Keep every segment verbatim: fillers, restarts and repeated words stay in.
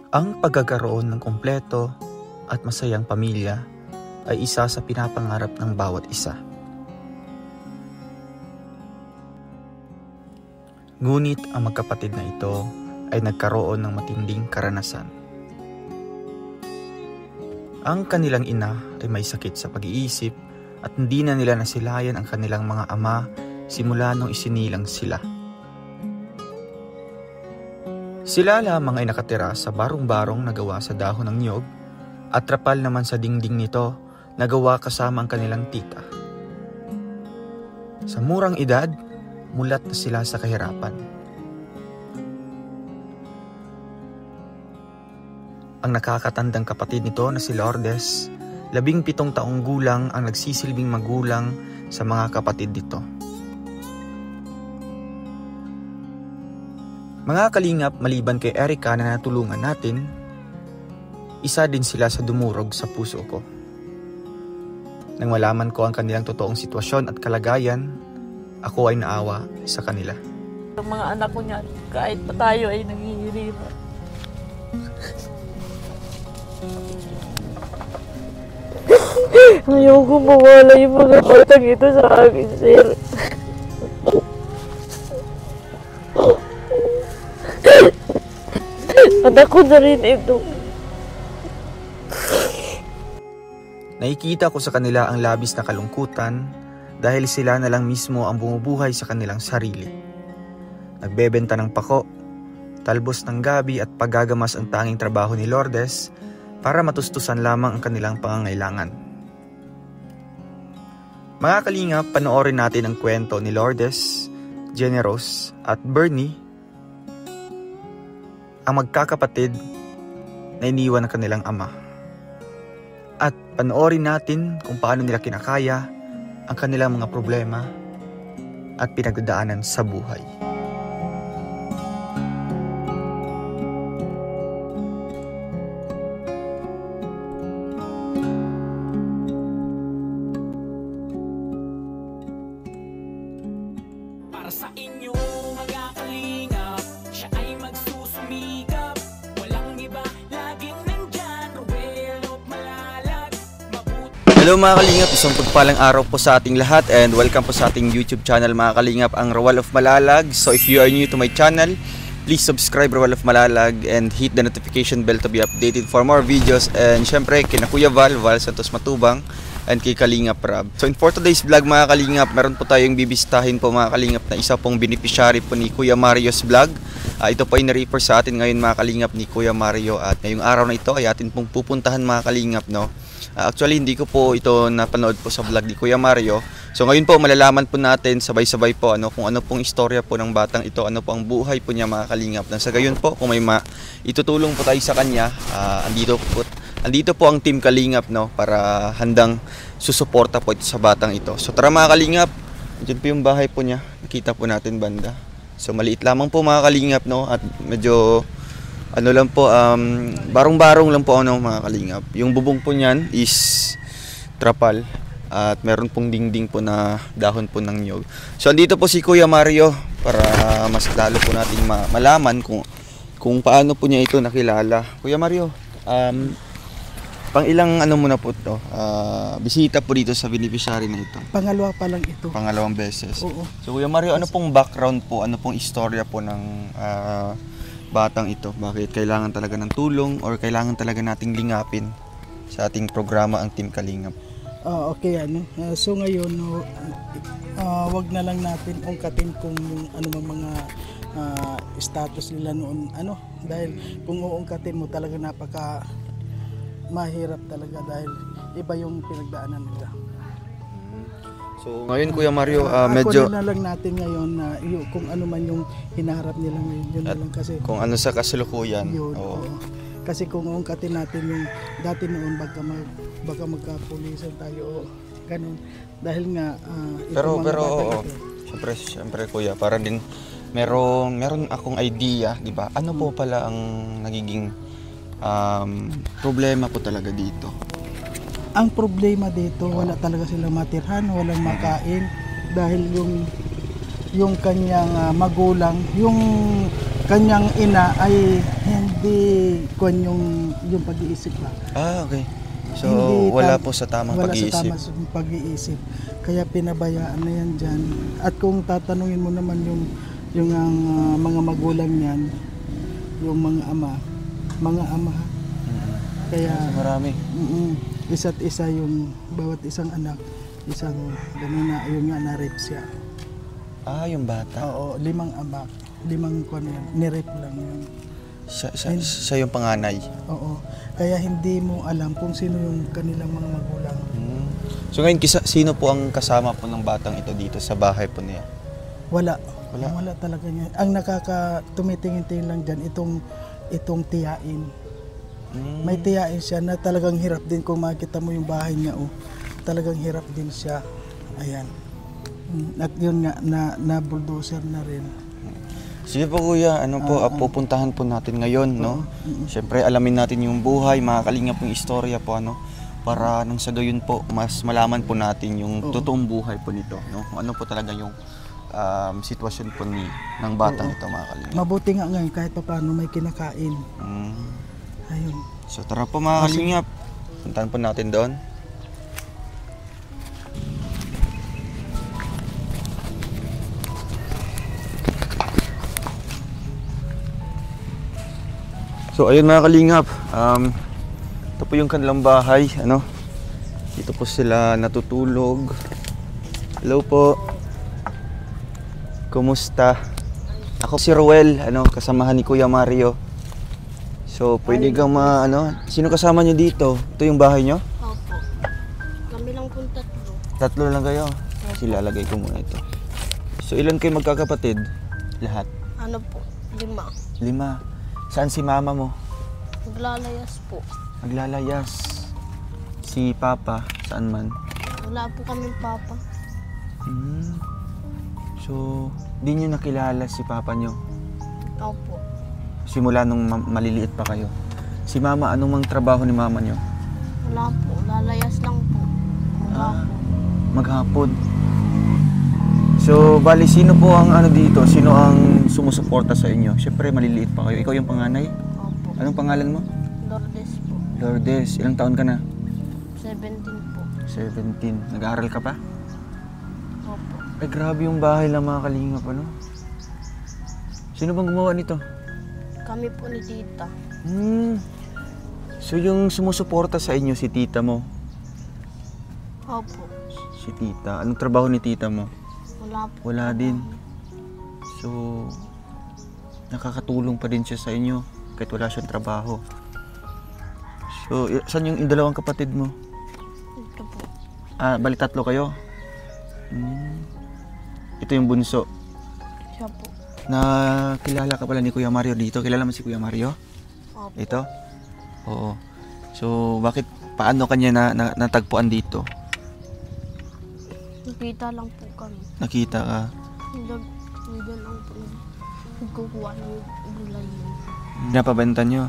Ang pagkakaroon ng kumpleto at masayang pamilya ay isa sa pinapangarap ng bawat isa. Ngunit ang magkapatid na ito ay nagkaroon ng matinding karanasan. Ang kanilang ina ay may sakit sa pag-iisip at hindi na nila nasilayan ang kanilang mga ama simula nung isinilang sila. Sila lamang ay nakatira sa barong-barong na gawa sa dahon ng niyog at trapal naman sa dingding nito na gawa kasama ang kanilang tita. Sa murang edad, mulat na sila sa kahirapan. Ang nakakatandang kapatid nito na si Lourdes, labing pitong taong gulang ang nagsisilbing magulang sa mga kapatid nito. Mga kalingap, maliban kay Erica na natulungan natin, isa din sila sa dumurog sa puso ko. Nang malaman ko ang kanilang totoong sitwasyon at kalagayan, ako ay naawa sa kanila. Ang mga anak ko niyan, kahit pa tayo ay nanghihirima. Ayoko mawala yung mga batang ito sa akin, sir. Anak ko na rin ito. Nakikita ko sa kanila ang labis na kalungkutan dahil sila na lang mismo ang bumubuhay sa kanilang sarili. Nagbebenta ng pako, talbos ng gabi at paggagamas ang tanging trabaho ni Lourdes para matustusan lamang ang kanilang pangangailangan. Mga kalingap, panoorin natin ang kwento ni Lourdes, Generous at Bernie, ang magkakapatid na iniwan ng kanilang ama. At panoorin natin kung paano nila kinakaya ang kanilang mga problema at pinagdadaanan sa buhay. Para sa inyo mga kalingap, siya ay magsusumikap. Walang iba, laging nandyan, Roel of Malalag. Mabuti. Hello mga kalingap, isang pagpalang araw po sa ating lahat and welcome po sa ating YouTube channel mga kalingap, ang Roel of Malalag. So if you are new to my channel, please subscribe Roel of Malalag and hit the notification bell to be updated for more videos. And syempre kina Kuya Val, Val Santos Matubang, and kay Kalingap Rab. So in for today's vlog mga kalingap, meron po tayong bibisitahin po mga kalingap na isa pong beneficiary po ni Kuya Mario's vlog. Uh, ito po ay na-refer sa atin ngayon mga kalingap ni Kuya Mario, at ngayong araw na ito ay atin pong pupuntahan mga kalingap, no? Uh, actually hindi ko po ito napanood po sa vlog ni Kuya Mario. So ngayon po malalaman po natin sabay-sabay po ano kung ano pong istorya po ng batang ito, ano po ang buhay po niya mga kalingap. Nang sa gayon po kung may ma itutulong po tayo sa kanya, uh, andito po andito po ang Team Kalingap, no, para handang susuporta po ito sa batang ito. So tara mga kalingap, diyan po yung bahay po niya. Nakita po natin banda. So maliit lamang po mga kalingap, no, at medyo ano lang po, um, barong-barong lang po ano mga kalingap. Yung bubong po niyan is trapal at meron pong dingding po na dahon po ng niyog. So andito po si Kuya Mario para mas lalo po nating ma malaman kung kung paano po niya ito nakilala. Kuya Mario, um, pang ilang ano muna po to, uh, bisita po dito sa beneficiary na ito? Pangalawa pa lang ito. Pangalawang beses. Oo. So Kuya Mario, ano pong background po, ano pong istorya po ng uh, batang ito? Bakit kailangan talaga ng tulong or kailangan talaga nating lingapin sa ating programa ang Team Kalingap? Uh, okay, ano. Uh, so ngayon, uh, wag na lang natin ungkatin kung ano mga uh, status nila noon, ano, dahil kung uungkatin mo talaga napaka mahirap talaga dahil iba yung pinagdaanan nila. So ngayon Kuya Mario, uh, uh, medyo ako na lang natin ngayon na uh, kung ano man yung hinaharap nila ngayon, yun na lang kasi kung ano sa kasalukuyan. yun, Oo. oo. Kasi kung uungkatin natin yung dati noon, baka mag, baka magkapulisan tayo o ganun, dahil nga uh, pero pero oo. Ito, Siyempre, siyempre Kuya, para din meron meron akong idea, di ba? Ano po pala ang nagiging um, problema po talaga dito? ang problema dito, wala talaga silang matirhan, walang makain dahil yung yung kanyang uh, magulang, yung kanyang ina ay hindi kwan yung, yung pag-iisip ba? Ah, okay. So, Hindi wala tam- po sa tamang wala pag-iisip. sa tamang pag-iisip. Kaya pinabayaan na yan dyan. At kung tatanungin mo naman yung, yung ang, ah, mga magulang niyan, yung mga ama, mga ama. Kaya, Marami. mm, isa't isa yung bawat isang anak, isang ganun na, yung nga na-rape siya. Ah, yung bata. Oo, limang ama, limang kwan yan, ni-rape lang yun. Siya, siya, siya yung panganay. Oo, kaya hindi mo alam kung sino yung kanilang mga magulang. Hmm. So ngayon, kisa, sino po ang kasama po ng batang ito dito sa bahay po niya? Wala. Wala? Wala talaga niya. Ang nakaka tumitingin-tingin lang dyan, itong, itong tiyain. Hmm. May tiyain siya na talagang hirap din kung makita mo yung bahay niya. Oh. Talagang hirap din siya. Ayan. Mm, At yun nga, na, na bulldozer na rin. Sige po kuya, ano po, ah, pupuntahan po natin ngayon, no? Siyempre, alamin natin yung buhay, mga kalingap yung istorya po, ano? Para nang sa gayon po, mas malaman po natin yung Oo. totoong buhay po nito, no? Kung ano po talaga yung um, sitwasyon po ni, ng batang Oo. ito, mga kalingap. Mabuti nga ngayon kahit pa paano may kinakain. Mm. Ayun. So tara po mga kalingap, puntahan po natin doon. So ayun mga kalingap, um, ito po yung kanilang bahay, ano? Dito po sila natutulog. Hello po. Kumusta? Ako si Ruel, ano, kasamahan ni Kuya Mario. So pwede kang ma, ano, sino kasama niyo dito? Ito yung bahay niyo? Opo. Kami lang po tatlo. Tatlo lang kayo. Silalagay ko muna ito. So ilan kayo magkakapatid? Lahat? Ano po? Lima. Lima. Saan si mama mo? Naglalayas po. Naglalayas. Si papa, saan man? Wala po kaming papa. Hmm. So, di nyo nakilala si papa nyo? Opo. Simula nung ma- maliliit pa kayo. Si mama, anong mang trabaho ni mama nyo? Wala po. Lalayas lang po. Wala Ah. po. Maghapon. So, bali, sino po ang ano dito? Sino ang sumusuporta sa inyo? Siyempre, maliliit pa kayo. Ikaw yung panganay? Opo. Anong pangalan mo? Lourdes po. Lourdes. Ilang taon ka na? seventeen po. seventeen. Nag-aaral ka pa? Opo. Ay, grabe yung bahay lang mga kalingap, ano? Sino bang gumawa nito? Kami po ni tita. Hmm. So, yung sumusuporta sa inyo, si tita mo? Opo. Si tita. Anong trabaho ni tita mo? Wala po. Wala din. So, nakakatulong pa din siya sa inyo kahit wala siyang trabaho. So, i- saan yung, yung dalawang kapatid mo? Ito po. Ah, bali tatlo kayo? Hmm. Ito yung bunso. Siya po. Nakilala ka pala ni Kuya Mario dito. Kilala mo si Kuya Mario? Opo. Ito? Oo. So, bakit, paano kanya na, na, natagpuan dito? Nakita lang po kami. Nakita ka? Nag, nandun lang po. Nagkukuha ng gulay yun. Napabenta nyo?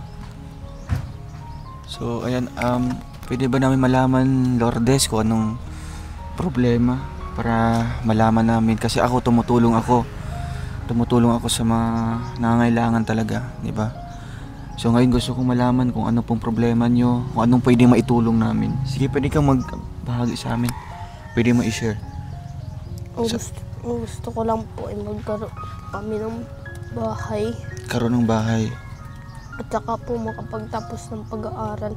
So, ayan, um, pwede ba namin malaman, Lourdes, kung anong problema para malaman namin? Kasi ako, tumutulong ako. Tumutulong ako sa mga nangangailangan talaga, di ba? So, ngayon gusto kong malaman kung ano pong problema nyo, kung anong pwede maitulong namin. Sige, pwede kang magbahagi sa amin. Pwede mo i-share. Ang Sa- gusto, ang gusto ko lang po ay magkaroon kami ng bahay. Karoon ng bahay. At saka po makapagtapos ng pag-aaral.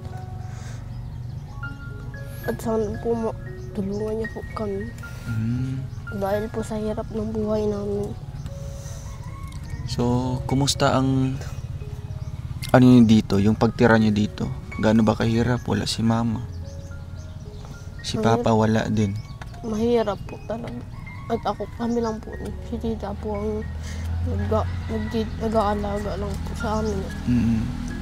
At sana po ma- tulungan niya po kami. Hmm. Dahil po sa hirap ng buhay namin. So, kumusta ang ano yun dito, yung pagtira niyo dito? Gaano ba kahirap? Wala si mama. Si Mahirap. papa wala din. Mahirap po talaga. At ako, kami lang po. Si tita po ang nag- nag- nag-aalaga lang po sa amin. Mm.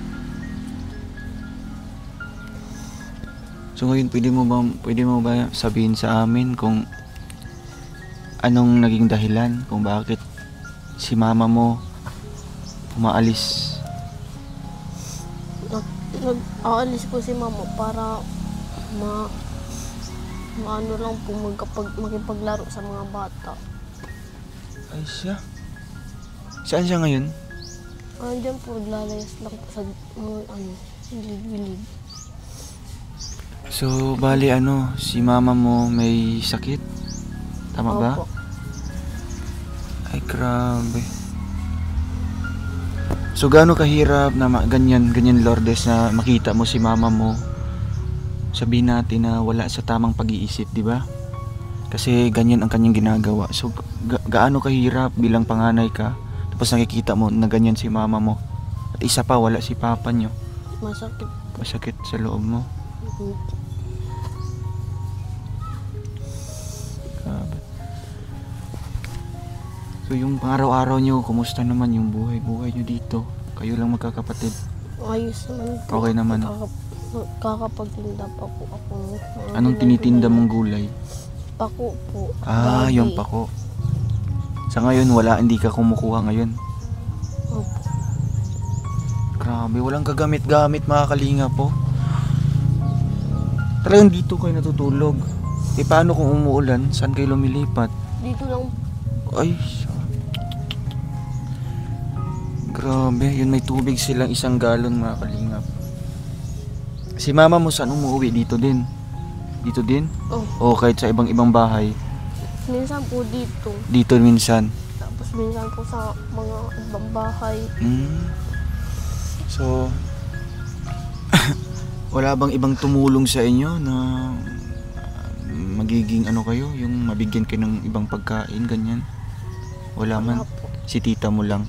So ngayon, pwede mo ba, pwede mo ba sabihin sa amin kung anong naging dahilan kung bakit si mama mo umaalis? Nag- Nag-aalis po si mama para ma maano lang po magkapag, makipaglaro sa mga bata. Ay siya. Saan siya ngayon? Andiyan po, lalayas lang po sa mga ano, gilid-gilid. So, bali ano, si mama mo may sakit? Tama ba? Opo. Ay, grabe. So, gaano kahirap na ma- ganyan, ganyan Lourdes na makita mo si mama mo? Sabihin natin na wala sa tamang pag-iisip, di ba? Kasi ganyan ang kanyang ginagawa. So, ga- gaano kahirap bilang panganay ka? Tapos nakikita mo na ganyan si mama mo. At isa pa, wala si papa nyo. Masakit. Masakit sa loob mo. Mhm. Grabe. So, yung pang-araw-araw nyo, kumusta naman yung buhay-buhay nyo dito? Kayo lang magkakapatid. Ayos naman po. Okay naman. Kakap- kakapagtinda pa po ako. Mga Anong gulay-gulay. tinitinda mong gulay? Pako po. Ah, Gabi. yung pako. Sa ngayon, wala, hindi ka kumukuha ngayon. Opo. Grabe, walang kagamit-gamit mga kalinga po. Talagang dito kayo natutulog. E paano kung umuulan? Saan kayo lumilipat? Dito lang. Ay, sa- grabe, yun may tubig silang isang galon mga kalingap. Si mama mo saan umuwi? Dito din? Dito din? Oh, O kahit sa ibang-ibang bahay? minsan po dito. Dito minsan? Tapos minsan po sa mga ibang bahay. Mm. So, wala bang ibang tumulong sa inyo na uh, magiging ano kayo, yung mabigyan kayo ng ibang pagkain, ganyan? Wala man? Wala po. Si tita mo lang?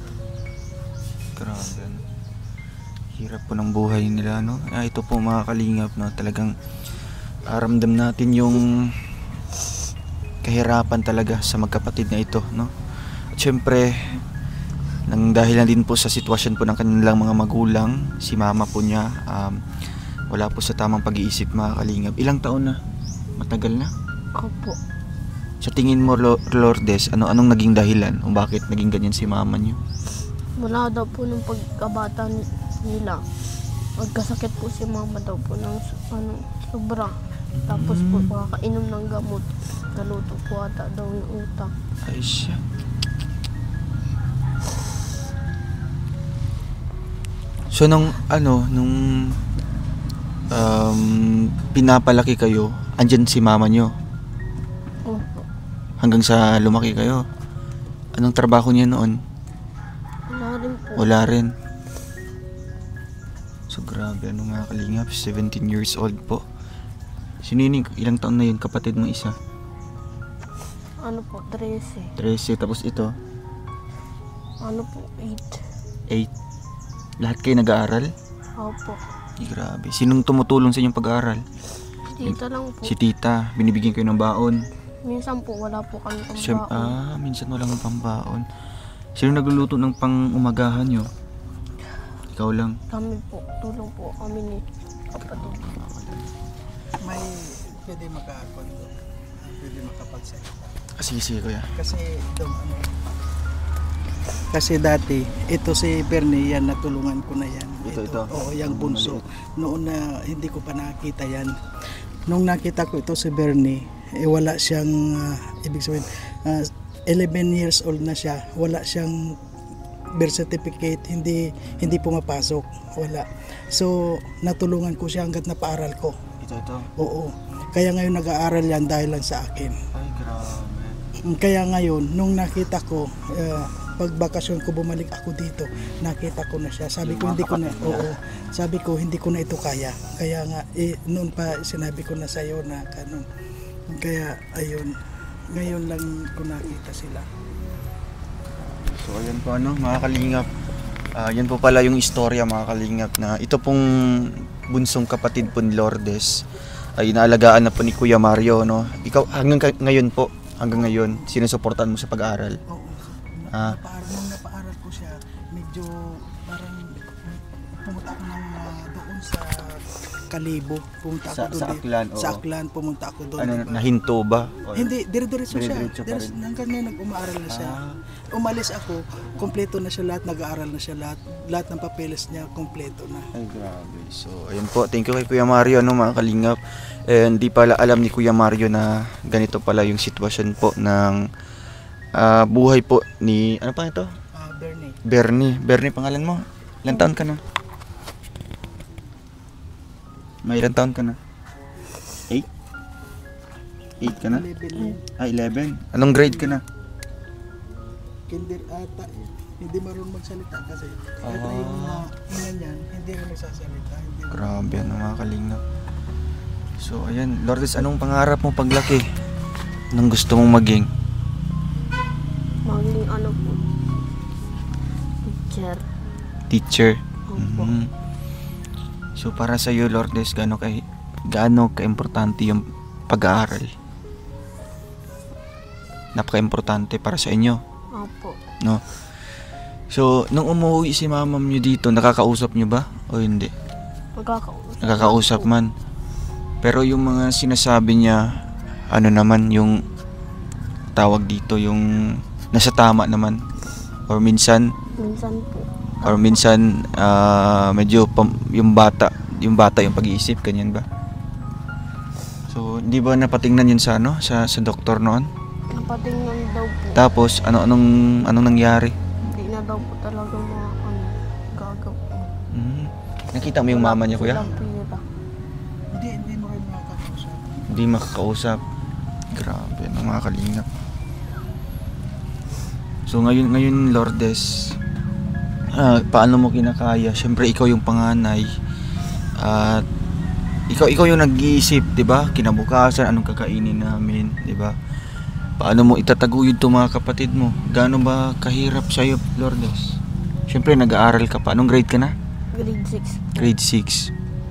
Grabe. ano. Hirap po ng buhay nila, no? Ah, ito po mga kalingap, no? Talagang aramdam natin yung kahirapan talaga sa magkapatid na ito, no? At syempre, nang dahil na din po sa sitwasyon po ng kanilang mga magulang, si mama po niya, um, wala po sa tamang pag-iisip mga kalingap. Ilang taon na? Matagal na? Opo. Sa tingin mo, Lo- Lourdes, ano anong naging dahilan kung bakit naging ganyan si mama niyo? Mula daw po nung pagkabata ni- nila. Magkasakit po si mama daw po ng s- ano, sobra. Tapos po makakainom ng gamot. Naluto po ata daw yung utak. Ay siya. So nung ano, nung um, pinapalaki kayo, andyan si mama nyo Opo. hanggang sa lumaki kayo. Anong trabaho niya noon? Wala rin po. Wala rin. So grabe, ano nga kalingap, seventeen years old po. Sinining, ilang taon na yun, kapatid mo isa? Ano po, trese. thirteen, tapos ito, Ano po, eight. eight. Lahat kayo nag-aaral? Opo. Ay, grabe. Sinong tumutulong sa inyong pag-aaral? Tita lang po. Si tita, binibigyan kayo ng baon. Minsan po wala po kami Siyem, pambaon. ah, minsan walang pambaon. Sino nagluluto ng pang-umagahan nyo? Ikaw lang. Kami po, tulong po kami ni kapatid. May pwede makaakon doon. Pwede makapagsalita. Ah, sige, sige kuya. Kasi doon ano. Kasi dati, ito si Bernie, yan natulungan ko na yan. Ito, ito. Oo, yung Ang bunso. maliit. Noon na hindi ko pa nakita yan. Nung nakita ko ito si Bernie, eh wala siyang, ah, ibig sabihin, ah, eleven years old na siya. Wala siyang birth certificate, hindi hindi pumapasok. Wala. So, natulungan ko siya hanggat napaaral ko. Ito, ito. Oo. Kaya ngayon nag-aaral yan dahil lang sa akin. Ay, grabe. Kaya ngayon, nung nakita ko, uh, pag bakasyon ko bumalik ako dito, nakita ko na siya. Sabi ko Yung mga hindi ko na, kapatid niya. oo. Sabi ko hindi ko na ito kaya. Kaya nga eh, noon pa sinabi ko na sa iyo na kanon. Kaya ayun, ngayon lang ko nakita sila. So, ayan po ano, mga kalingap. Ah, yan po pala yung istorya mga kalingap na ito pong bunsong kapatid po ni Lourdes ay inaalagaan na po ni Kuya Mario, no? Ikaw, hanggang ka- ngayon po, hanggang ngayon, sinusuportahan mo sa pag-aaral? Oo. Ah. Napaaral, nung napaaral ko siya, medyo parang pumunta ako ng ah, doon sa Kalibo. Pumunta ako Sa- doon. sa din. Aklan, oo. Sa Aklan, pumunta ako doon. Ano, diba? nahinto ba? O- Hindi, dire-diretso siya. Dire-diretso pa Dire- rin. hanggang ngayon nag-umaaral na siya. Ah. Umalis ako, kompleto na siya lahat, nag-aaral na siya lahat. Lahat ng papeles niya, kompleto na. Ay, grabe. So, ayun po. Thank you kay Kuya Mario, no, mga kalingap. And di pala alam ni Kuya Mario na ganito pala yung sitwasyon po ng ah, buhay po ni, ano pa ito? Ah, Bernie. Bernie. Bernie pangalan mo? Ilan taon ka na? May ilan taon ka na? eight? eight ka na? eleven. Ah, eleven. Anong grade ka na? Kinder ata. Hindi marunong magsalita kasi. Kahit na yung mga ina niyan, hindi rin nagsasalita. Hindi rin- Grabe, ano mga kalingap. So, ayan. Lourdes, anong pangarap mo paglaki? Anong gusto mong maging? Maging ano po, teacher. Teacher. Opo. Mhm. So, para sa iyo, Lourdes, gaano kay gaano ka-importante yung pag-aaral? Napaka-importante para sa inyo, Opo. no? So, nung umuwi si mama niyo dito, nakakausap niyo ba? O hindi? Magkakausap. Nakakausap man. Pero yung mga sinasabi niya, ano naman yung tawag dito, yung nasa tama naman. Or minsan, Minsan po. or minsan ah, medyo pam- yung bata, yung bata yung pag-iisip, ganyan ba? So, hindi ba napatingnan yun sa ano, sa sa doktor noon? Napatingnan daw po. Tapos ano anong anong nangyari? Hindi na daw po talaga mga ano, gagawin. Hmm. Nakita mo yung mama niya, kuya? Walang pera. Hindi, hindi mo rin makakausap. Hindi makakausap. Grabe, ano mga kalingap. So ngayon, ngayon Lourdes, ah, paano mo kinakaya? Siyempre ikaw yung panganay. At ikaw ikaw yung nag-iisip, 'di ba? Kinabukasan anong kakainin namin, 'di ba? Paano mo itataguyod 'tong mga kapatid mo? Gaano ba kahirap sa iyo, Lourdes? Siyempre nag-aaral ka pa. Anong grade ka na? Grade six. Grade six.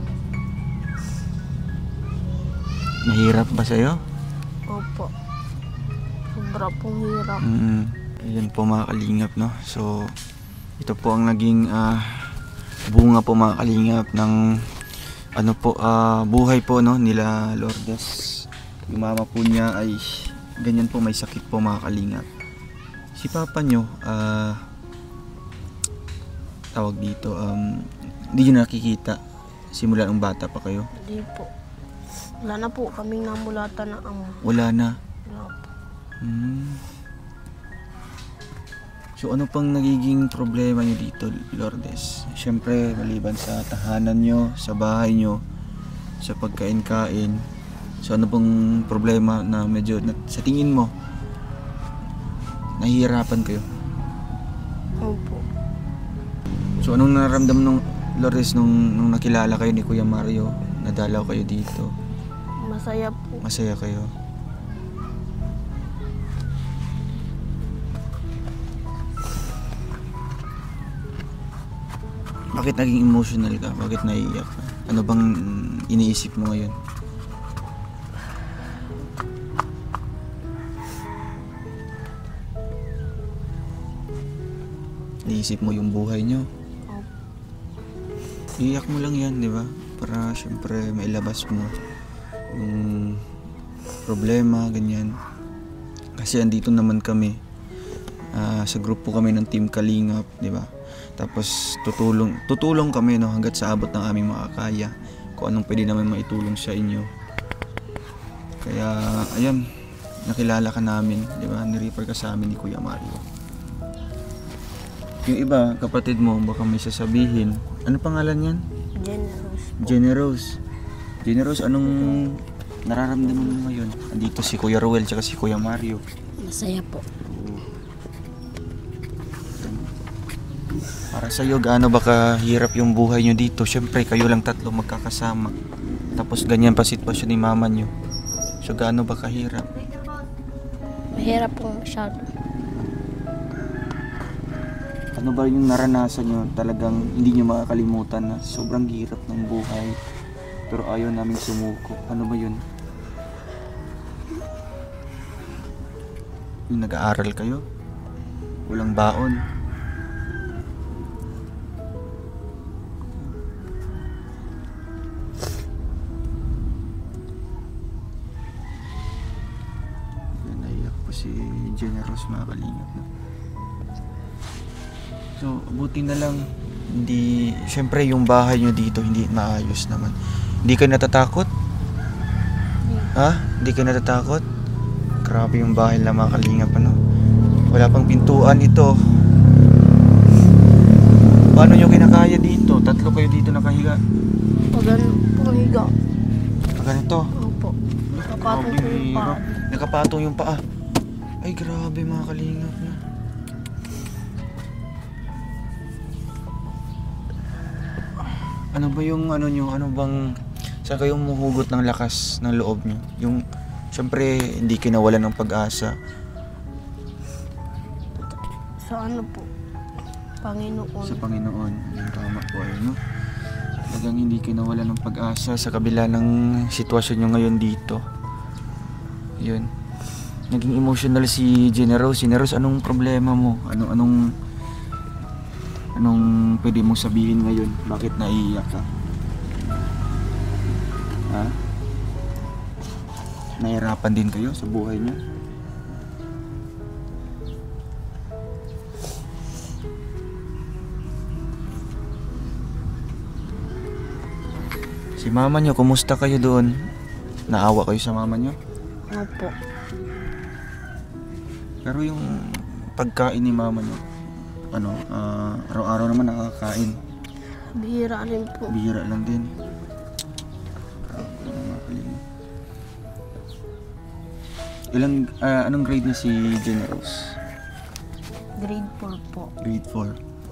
Mahirap ba sa iyo? Opo. Sobra pong hirap. Mm, ayan po mga kalingap, no? So, ito po ang naging ah, bunga po mga kalingap ng ano po, ah, buhay po, no, nila Lourdes. Yung mama po niya ay ganyan po, may sakit po mga kalingap. Si papa nyo, ah, tawag dito, um, hindi nyo nakikita simula nung bata pa kayo? Hindi po. Wala na po kaming namulatan na ama. Wala na. Wala po. Hmm. So ano pang nagiging problema niyo dito, Lourdes? Siyempre, maliban sa tahanan niyo, sa bahay niyo, sa pagkain-kain. So ano pang problema na medyo, na, sa tingin mo, nahihirapan kayo? Opo. So anong nararamdaman nung Lourdes nung, nung nakilala kayo ni Kuya Mario, nadalaw kayo dito? Masaya po. Masaya kayo? Bakit naging emotional ka? Bakit naiiyak ka? Ano bang iniisip mo ngayon? Iniisip mo yung buhay nyo? Opo. Iiyak mo lang yan, di ba? Para syempre mailabas mo yung problema, ganyan. Kasi andito naman kami. Ah, sa grupo kami ng Team Kalingap, di ba? Tapos tutulong tutulong kami, no, hangga't sa abot ng aming makakaya kung anong pwede naman maitulong sa inyo. Kaya ayan, nakilala ka namin, di ba? Ni-refer ka sa amin ni Kuya Mario. Yung iba, kapatid mo, baka may sasabihin. Ano pangalan yan? Generous po. Generous. Generous, anong nararamdaman mo ngayon? Andito si Kuya Ruel tsaka si Kuya Mario. Masaya po. Para sa iyo, gaano ba kahirap yung buhay nyo dito? Siyempre, kayo lang tatlo magkakasama. Tapos ganyan pa sitwasyon ni mama nyo. So, gaano ba kahirap? Mahirap po masyado. Ano ba yung naranasan nyo? Talagang hindi nyo makakalimutan na sobrang hirap ng buhay. Pero ayaw namin sumuko. Ano ba yun? Yung nag-aaral kayo? Walang baon? Naiyak po si Generous, mga kalingap, no? So, buti na lang, hindi, syempre yung bahay nyo dito, hindi maayos naman. Hindi kayo natatakot? Ha? Hindi kayo natatakot? Grabe yung bahay na, mga kalingap, ano? Wala pang pintuan ito. paano nyo kinakaya dito? Tatlo kayo dito nakahiga. Pag ano po higa. Ah, ganito. Opo. Nakapatong po yung paa. Nakapatong yung paa. Ay, grabe mga kalingap na. Ano ba yung ano nyo? Ano bang... Saan kayo muhugot ng lakas ng loob nyo? Yung... Siyempre, hindi kinawalan ng pag-asa. Sa ano po? Panginoon. Sa Panginoon. Yung tama po ay, no? Talagang hindi kinawalan ng pag-asa sa kabila ng sitwasyon nyo ngayon dito. Yun. Naging emotional si Generous. Generous, anong problema mo? Ano, anong... Anong pwede mong sabihin ngayon? Bakit naiiyak ka? Ha? Nahirapan din kayo sa buhay niyo? Si mama niyo, kumusta kayo doon? Naawa kayo sa mama niyo? Opo. Pero yung pagkain ni mama niyo, ano, ah, araw-araw naman nakakain. Bihira rin po. Bihira lang din. Grabe, mga kalingap. Ilang, ah, anong grade na si Generous? Grade four po. Grade four.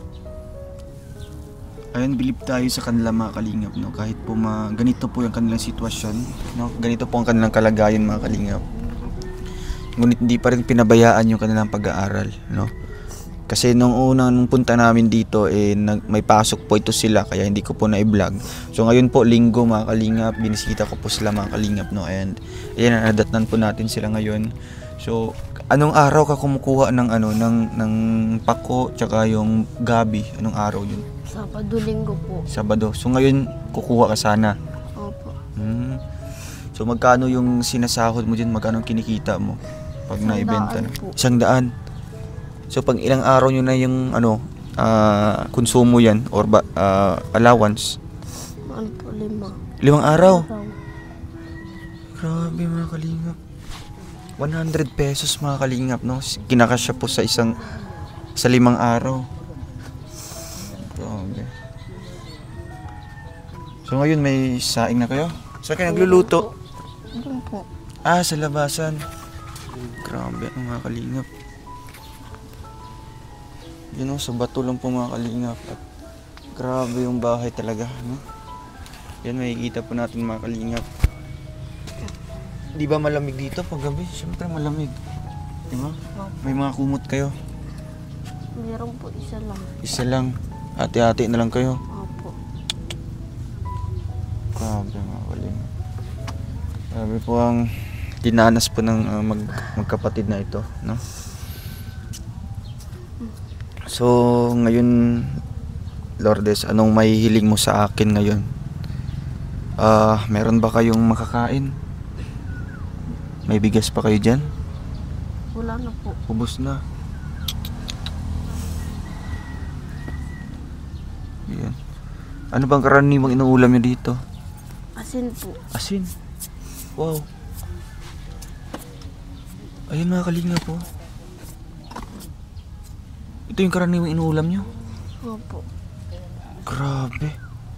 Ayun, believe tayo sa kanila mga kalingap, no? Kahit po ma, ganito po yung kanilang sitwasyon, no? Ganito po ang kanilang kalagayan mga kalingap. Ngunit hindi pa rin pinabayaan yung kanilang pag-aaral, no? Kasi nung unang nung punta namin dito, eh, nag, may pasok po ito sila, kaya hindi ko po na-vlog. So ngayon po, linggo mga kalingap, binisita ko po sila mga kalingap, no? And ayan, nadatnan po natin sila ngayon. So, anong araw ka kumukuha ng ano, ng, ng pako, tsaka yung gabi? Anong araw yun? Sabado, linggo po. Sabado. So ngayon, kukuha ka sana. Opo. Hmm. So magkano yung sinasahod mo dyan? Magkano ang kinikita mo pag Isang naibenta daan na? po. Isang daan. So pag ilang araw nyo na yung ano, ah, konsumo yan or ba, ah, allowance? Ano po, lima. Limang araw. Araw. Grabe mga kalingap. one hundred pesos mga kalingap, no? Kinakasya po sa isang sa limang araw. Grabe. So ngayon may saing na kayo? Saan kayo nagluluto? Doon po. Ah, sa labasan. Grabe ang mga kalingap. Yun o, sa bato lang po mga kalingap. At grabe yung bahay talaga, no? Yan, makikita po natin mga kalingap. Di ba malamig dito pag gabi? Siyempre malamig. Di ba? May mga kumot kayo. Meron po isa lang. Isa lang. Hati-hati na lang kayo. Opo. Grabe mga kalingap. Grabe po ang dinanas po ng uh, mag, magkapatid na ito, no? So, ngayon, Lourdes, anong may hiling mo sa akin ngayon? Ah, uh, meron ba kayong makakain? May bigas pa kayo dyan? Wala na po. Ubus na. Yan. Ano bang karaniwang inuulam niyo dito? Asin po. Asin. Wow. Ayun mga kalingap po. Ito yung karaniwang inuulam niyo? Opo. Grabe.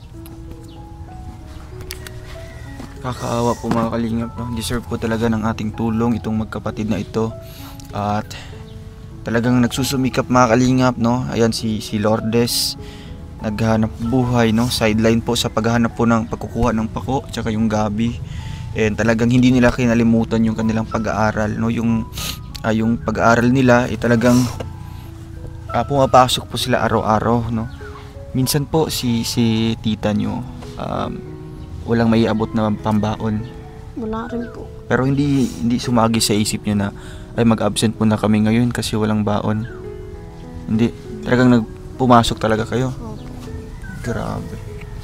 Kakaawa po mga kalingap, no? Deserve po talaga ng ating tulong itong magkapatid na ito. At talagang nagsusumikap mga kalingap, no? Ayan si, si Lourdes. Naghahanap buhay, no? Sideline po sa paghahanap po ng pagkukuha ng pako, tsaka yung gabi. And talagang hindi nila kinalimutan yung kanilang pag-aaral, no? Yung, uh, yung pag-aaral nila, eh, talagang uh, pumapasok po sila araw-araw, no? Minsan po si, si tita nyo, um, walang maiabot na pambaon. Wala rin po. Pero hindi hindi sumagi sa isip niyo na ay mag-absent po na kami ngayon kasi walang baon. Hindi. Talagang nagpumasok talaga kayo. Opo. Grabe.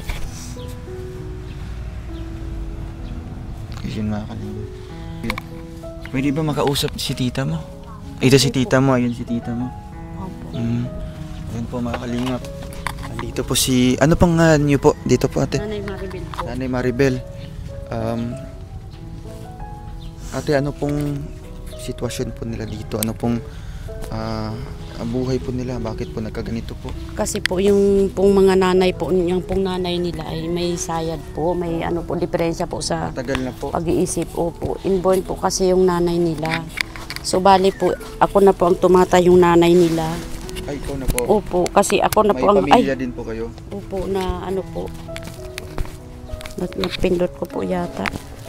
Kasi mga kalingap. Pwede ba makausap si tita mo? Ito si tita mo. Ayun si tita mo. Opo. Mm. Ayun po mga kalingap. Dito po si... Ano pang uh, niyo po? Dito po ate. Nanay Maribel po. Nanay Maribel. Um, ate, ano pong sitwasyon po nila dito? Ano pong uh, ang buhay po nila? Bakit po nagkaganito po? Kasi po yung pong mga nanay po, yung pong nanay nila ay may sayad po, may ano po, diferensya po sa Matagal na po. pag-iisip. Opo, inborn po kasi yung nanay nila. So bali po, ako na po ang tumata yung nanay nila. Ay, ikaw na po. Opo, kasi ako na May po ang, pamilya ay, din po kayo. opo, na ano po, na- napindot ko po yata.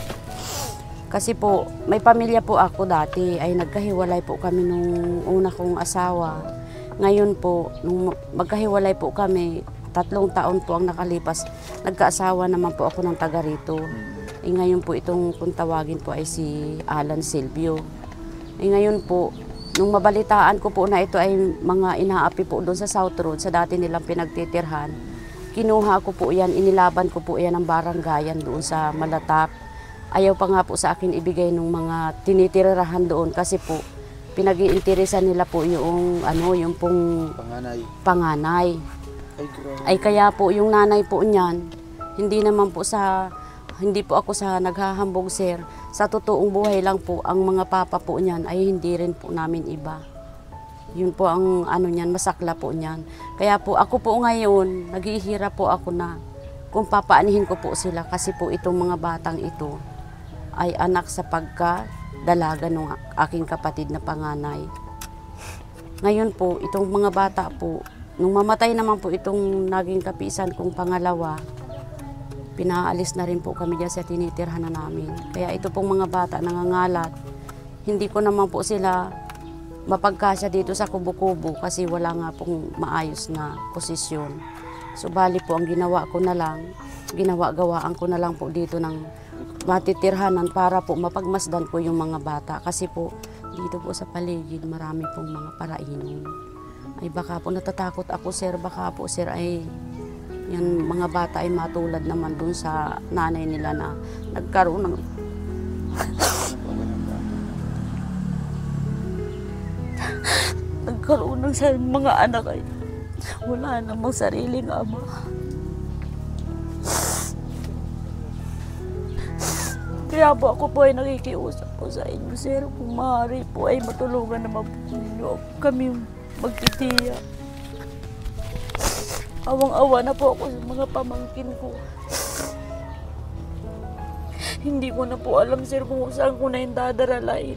Kasi po, may pamilya po ako dati, ay nagkahiwalay po kami nung una kong asawa. Ngayon po, nung magkahiwalay po kami, tatlong taon po ang nakalipas, nagkaasawa naman po ako ng taga rito. Eh, ngayon po itong kung tawagin po ay si Alan Silvio. Eh, ngayon po, nung mabalitaan ko po na ito ay mga inaapi po doon sa South Road, sa dati nilang pinagtitirhan, kinuha ko po yan, inilaban ko po yan ng baranggayan doon sa Malatap. Ayaw pa nga po sa akin ibigay ng mga tinitirahan doon kasi po pinag-iinteresan nila po yung ano, yung pong Panganay. panganay. Ay, grabe. Ay kaya po yung nanay po niyan, hindi naman po sa, hindi po ako sa naghahambog sir. Sa totoong buhay lang po, ang mga papa po niyan ay hindi rin po namin iba. Yun po ang ano niyan, masakla po niyan. Kaya po ako po ngayon, naghihirap po ako na kung papaanihin ko po sila kasi po itong mga batang ito ay anak sa pagkadalaga ng aking kapatid na panganay. Ngayon po, itong mga bata po, nung mamatay naman po itong naging kapisan kong pangalawa, pinaalis na rin po kami dyan sa tinitirhan na namin. Kaya ito pong mga bata nangangalat, hindi ko naman po sila mapagkasya dito sa kubo-kubo kasi wala nga pong maayos na posisyon. So bali po, ang ginawa ko na lang, ginawa-gawaan ko na lang po dito ng matitirhanan para po mapagmasdan ko yung mga bata. Kasi po, dito po sa paligid, marami pong mga parainon. Ay baka po natatakot ako sir, baka po sir ay yan mga bata ay matulad naman dun sa nanay nila na nagkaroon ng nagkaroon ng sa mga anak ay wala namang sariling ama. Kaya po ako po ay nakikiusap po sa inyo, sir, kung maaari po ay matulungan naman po ninyo kami magtitiya. Awang-awa na po ako sa mga pamangkin ko. Hindi ko na po alam, sir, kung saan ko na yung dadaralain.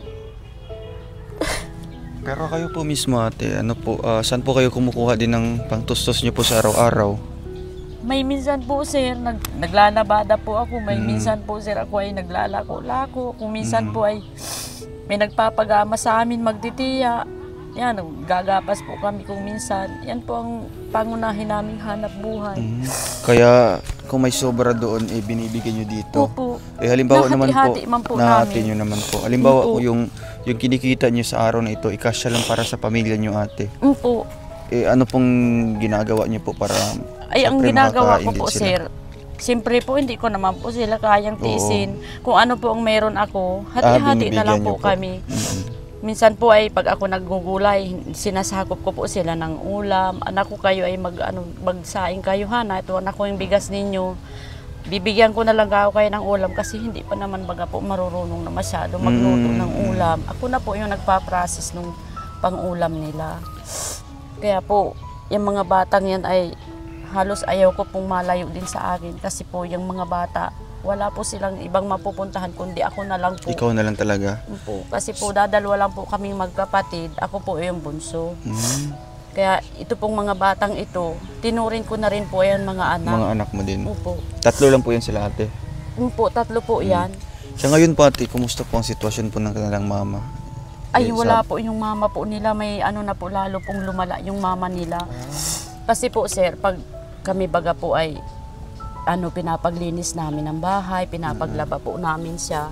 Pero kayo po mismo ate, ano po, ah, saan po kayo kumukuha din ng pangtustos niyo po sa araw-araw? May minsan po sir, nag, naglalabada po ako. May Mm. minsan po sir, ako ay naglalako-lako. Kung minsan Mm. po ay may nagpapagama sa amin magtitiya. Yan, gagapas po kami kung minsan. Yan po ang pangunahin naming hanap buhay. Mm. Kaya kung may sobra doon, eh binibigyan nyo dito. Opo. Eh halimbawa naman po, Nahati-hati man po nahati namin. nyo naman po. Halimbawa Opo. po yung, yung kinikita nyo sa araw na ito, ikasya lang para sa pamilya nyo ate. Opo. Eh ano pong ginagawa nyo po para Ay, ang siyempre ginagawa makakain ko din po, sila? sir, siyempre po, hindi ko naman po sila kayang tiisin. Kung ano po ang meron ako, hati-hati na lang binibigyan po, niyo po. kami. Mm. Minsan po ay pag ako naggugulay, sinasakop ko po sila ng ulam. Anak ko, kayo ay mag, ano, magsaing kayo, hana. Ito anak ko yung bigas ninyo. Bibigyan ko na lang ako kayo ng ulam kasi hindi pa naman baga po marurunong na masyado magluto Mm. ng ulam. Ako na po yung nagpa-process ng pang-ulam nila. Kaya po, yung mga batang yan ay halos ayaw ko pong malayo din sa akin kasi po yung mga bata, wala po silang ibang mapupuntahan kundi ako na lang po. Ikaw na lang talaga. Po. Kasi po dadalwa lang po kaming magkapatid, ako po yung bunso. Mm. Kaya ito pong mga batang ito, tinurin ko na rin po yan mga anak. Mga anak mo din. Opo. Tatlo lang po yan sila ate. Opo, tatlo po yan. Sa ngayon po ate, kumusta po ang sitwasyon po ng kanilang mama? Ay Eh, wala sab- po yung mama po nila, may ano na po lalo pong lumala yung mama nila. Kasi po sir, pag kami baga po ay ano pinapaglinis namin ng bahay, pinapaglaba po namin siya.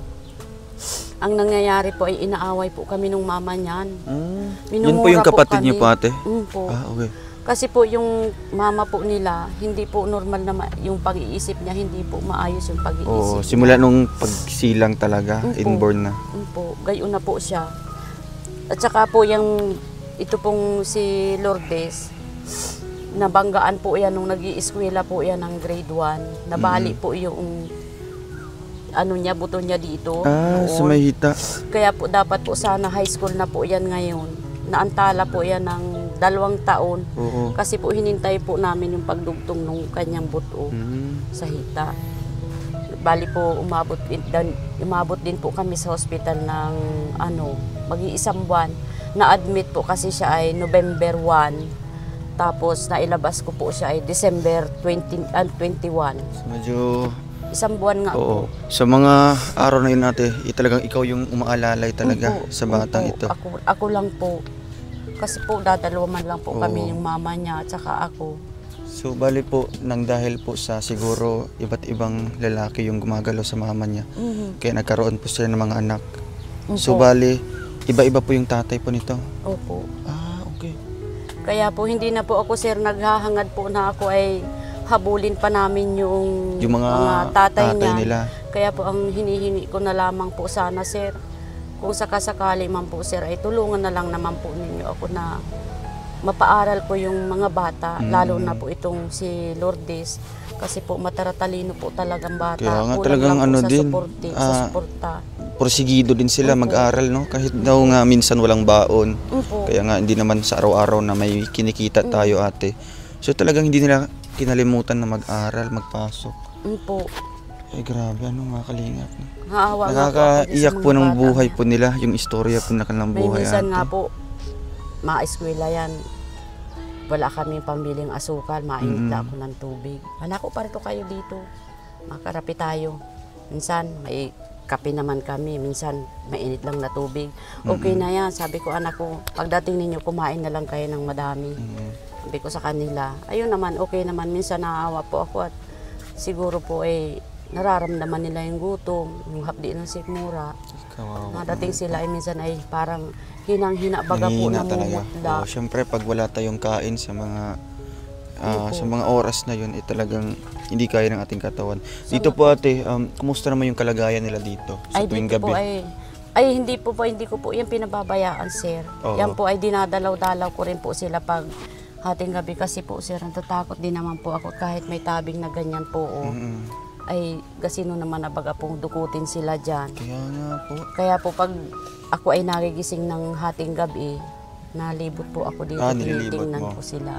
Ang nangyayari po ay inaaway po kami nung mama niyan. Mm. Yun po Minumura yung kapatid kami. niyo po ate? Mm, po. Ah, okay. Kasi po yung mama po nila, hindi po normal na ma- yung pag-iisip niya, hindi po maayos yung pag-iisip. Oo, niya. simula nung pagsilang talaga, Mm po. inborn na. Mm po, gayon na po siya. At saka po yung, ito pong si Lourdes, nabanggaan po yan nung nag-iiskwela po yan ng grade one. Nabali po yung ano niya, buto niya dito. Ah, noon. sa may hita. Kaya po dapat po sana high school na po yan ngayon. Naantala po yan ng dalawang taon. Oo. Kasi po hinintay po namin yung pagdugtong ng kanyang buto Mm. sa hita. Bali po umabot din, dan, umabot din po kami sa hospital ng ano, mag-iisang buwan. Na-admit po kasi siya ay November first. Tapos nailabas ko po siya ay December twentieth and twenty-one. So, medyo Isang buwan nga oo. po. Sa mga araw na yun ate, eh, talagang ikaw yung umaalalay talaga Opo, sa batang opo. ito. Ako, ako lang po. Kasi po dadalawa man lang po Oo. kami, yung mama niya at saka ako. So bali po nang dahil po sa siguro iba't ibang lalaki yung gumagalaw sa mama niya. Mhm. Kaya nagkaroon po sila ng mga anak. So Opo. bali, iba-iba po yung tatay po nito. Opo. Ah, okay. Kaya po hindi na po ako sir naghahangad po na ako ay habulin pa namin yung, Yung mga, tatay, niya. nila. Kaya po ang hinihingi ko na lamang po sana sir, kung sakasakali man po sir ay tulungan na lang naman po ninyo ako na mapaaral ko yung mga bata, Mm. lalo na po itong si Lourdes. Kasi po mataratalino po talagang bata. Kaya nga Kulang talagang lang po ano sa din, suporte, sa ah, suporta. Porsigido din sila Opo. mag-aral, no? Kahit daw nga minsan walang baon. Opo. Kaya nga hindi naman sa araw-araw na may kinikita tayo ate. So talagang hindi nila kinalimutan na mag-aral, magpasok. Opo. Eh grabe, ano mga kalingap. No? Naawa nga po ako din sa Nakakaiyak po mga ng bata buhay niya. po nila, yung istorya po na kanilang May buhay minsan ate. nga po, ma-eskwela yan. Wala kaming pambiling asukal, mainit Mm. na ako ng tubig. Anak ko, parito kayo dito. Makarapi tayo. Minsan, may kape naman kami. Minsan, mainit lang na tubig. Okay na yan. Sabi ko, anak ko, pagdating ninyo, kumain na lang kayo ng madami. Mm. Sabi ko sa kanila, ayun naman, okay naman. Minsan, naawa po ako at siguro po eh, nararamdaman nila yung gutom, yung hapdi ng sikmura. Kawawa. Madating sila ay minsan ay parang hinang-hina baga po Nanghihina talaga. namumutla. Oo, syempre pag wala tayong kain sa mga ah, Opo. sa mga oras na yun, eh, talagang hindi kaya ng ating katawan. Dito po ate, um, kumusta naman yung kalagayan nila dito sa Ay tuwing dito gabi? po ay ay hindi po po hindi ko po yan pinababayaan sir. Oo. Yan po ay dinadalaw-dalaw ko rin po sila pag hating gabi kasi po sir, natatakot din naman po ako kahit may tabing na ganyan po oh, Mm-mm. ay gasino naman na baga pong dukutin sila dyan. Kaya nga po. Kaya po pag ako ay nagigising ng hating gabi, nalibot po ako dito, Ah, nililibot tinitingnan mo. ko sila.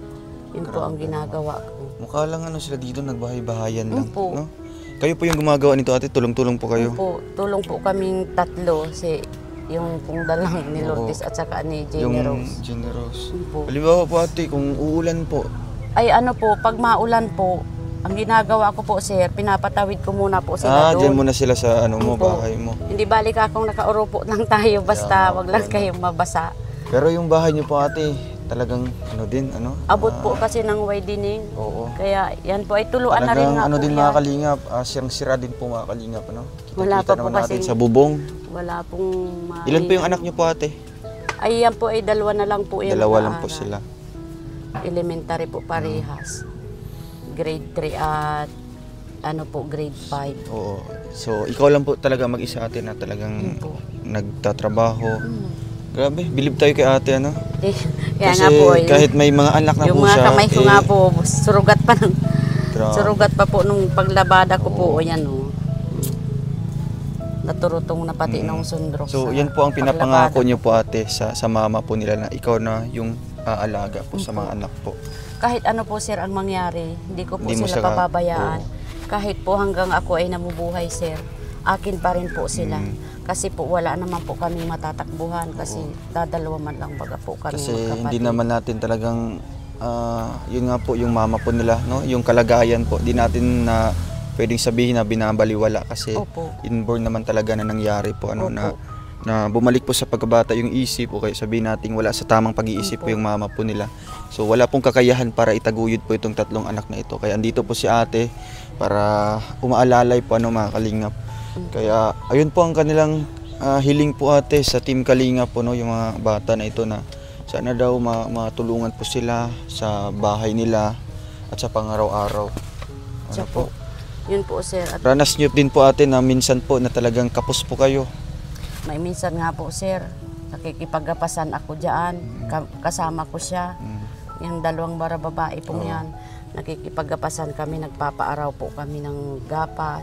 Yun po ang ginagawa ko. Mukha lang ano sila dito, nagbahay-bahayan lang. Opo. No? Kayo po yung gumagawa nito ate, tulong-tulong po kayo. Po, tulong po kaming tatlo, si yung pong dalang ni Lourdes at saka ni Jenny Yung Rose. generous. Opo. Halimbawa po ate, kung uulan po, Ay ano po, pag maulan po, ang ginagawa ko po sir, pinapatawid ko muna po sila ah, dyan doon. muna sila sa ano mo, Opo. bahay mo. Hindi balik akong nakaurupo lang tayo, basta Yeah, wag lang ano. kayong mabasa. Pero yung bahay niyo po ate, talagang ano din, ano? Abot Ah, po kasi ng widening. Oo. Kaya yan po ay tuluan na rin Talagang nga ano po din yan. mga kalingap, ah, sirang-sira din po mga kalingap, ano? Wala Kita pa po naman natin kasing- sa bubong. Wala pong ma- Ilan po yung anak niyo po ate? Ay yan po ay dalawa na lang po yan. Dalawa lang po nag-aaral. sila. Elementary po parehas. Grade three at ano po, grade five. Oo. So, ikaw lang po talaga mag-isa ate na talagang Yun po. nagtatrabaho. Mm. Grabe, bilib tayo kay ate, ano? Eh, kaya Kasi nga po, eh, kahit may mga anak na yung po mga siya, kamay ko eh, nga po, surugat pa ng, grabe. surugat pa po nung paglabada ko po, o yan o. Naturutong na pati Mm. ng sundrok. So, sa yan po ang pinapangako paglabada niyo ko. po ate sa, sa mama po nila na ikaw na yung aalaga po sa mga anak po. Kahit ano po sir ang mangyari, hindi ko po Hindi mo sila sila- pababayaan. oo. Kahit po hanggang ako ay namubuhay sir, akin pa rin po sila. Mm. Kasi po wala naman po kami matatakbuhan kasi dadalawa man lang baga po kami Kasi magkapatid. hindi naman natin talagang ah, yun nga po yung mama po nila, no? Yung kalagayan po, di natin na pwedeng sabihin na binabaliwala kasi Opo. inborn naman talaga na nangyari po ano Opo. na na bumalik po sa pagkabata yung isip o kaya sabihin natin wala sa tamang pag-iisip po Opo. yung mama po nila. So wala pong kakayahan para itaguyod po itong tatlong anak na ito. Kaya andito po si ate para umaalalay po ano mga kalingap. Kaya ayun po ang kanilang ah, hiling po ate sa Team Kalingap po no, yung mga bata na ito na sana daw ma- matulungan po sila sa bahay nila at sa pangaraw-araw. Ano Siya po. Yun po sir. At Ranas nyo din po ate na minsan po na talagang kapos po kayo. may minsan nga po sir, nakikipagapasan ako dyan. Ka- kasama ko siya. Mm. Yung dalawang bara babae Oo. pong yan. Nakikipagapasan kami, nagpapaaraw po kami ng gapas.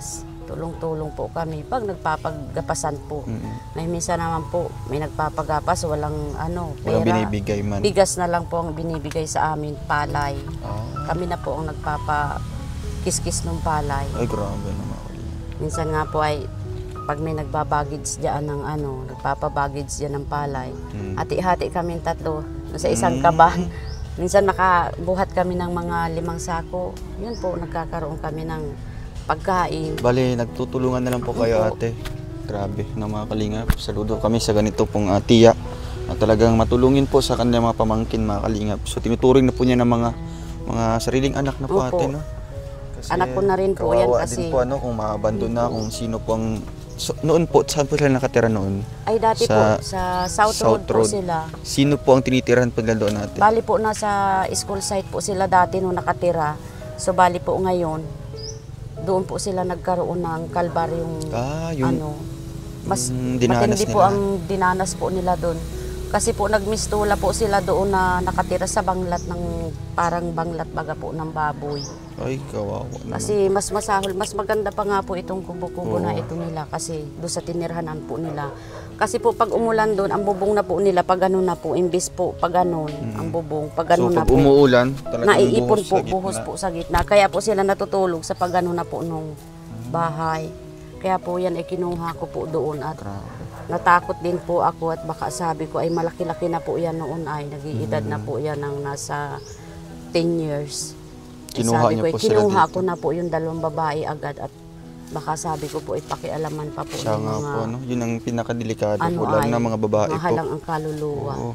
tulong-tulong po kami pag nagpapagapasan po. Mm. May minsan naman po, may nagpapagapas, walang ano, Walang pera. binibigay man. Bigas na lang po ang binibigay sa amin, palay. Ah. Kami na po ang nagpapakiskis ng palay. Ay, grabe naman. Minsan nga po ay pag may nagbabagids diyan ng ano, nagpapabagids diyan ng palay. Mm. Hati-hati kaming tatlo sa isang Mm. kaban. Minsan nakabuhat kami ng mga limang sako. Yun po, nagkakaroon kami ng pagkain. Bale, nagtutulungan na lang po kayo, Opo. ate. Grabe na mga kalingap. Saludo kami sa ganito pong uh, tiya. At talagang matulungin po sa kanilang mga pamangkin, mga kalingap. So tinuturing na po niya ng mga mga sariling anak na po, Opo. ate, no? Kasi Anak ko na rin po yan kawawa kasi- din po, ano, kung maabandon na, kung sino po ang... So, noon po, saan po sila nakatira noon? Ay dati Sa po, sa South, South Road po Road. sila. Sino po ang tinitirahan po nila doon, ate? Bali po nasa school site po sila dati nung nakatira. So bali po ngayon, doon po sila nagkaroon ng kalbaryong Ah, yung... ano. Mas yung dinanas matindi po nila. ang dinanas po nila doon. Kasi po nagmistula po sila doon na nakatira sa banglat ng parang banglat baga po ng baboy. Ay, kawawa naman. Kasi mas masahol, mas maganda pa nga po itong kubo-kubo na Oo. ito nila kasi doon sa tinirhanan po nila. Kasi po pag umulan doon, ang bubong na po nila pag ano na po, imbis po pag ganun, ang bubong, pag So, ganun na pag po. umuulan, talagang Naiipon buhos po, sa gitna. buhos po sa gitna. Kaya po sila natutulog sa pag ano na po nung bahay. Kaya po yan ay kinuha ko po doon at Grabe. natakot din po ako at baka sabi ko ay malaki-laki na po yan noon ay nag-iedad na po yan ng nasa ten years. Eh, Kinuha sabi niyo ko, eh, po sila kinuha dito. ko na po yung dalawang babae agad at baka sabi ko po ipakialaman pa po Siya ng nga mga po, no? Yun ang pinakadelikado ano po, lalo ay, na mga babae po. mahalang ang kaluluwa. Oo.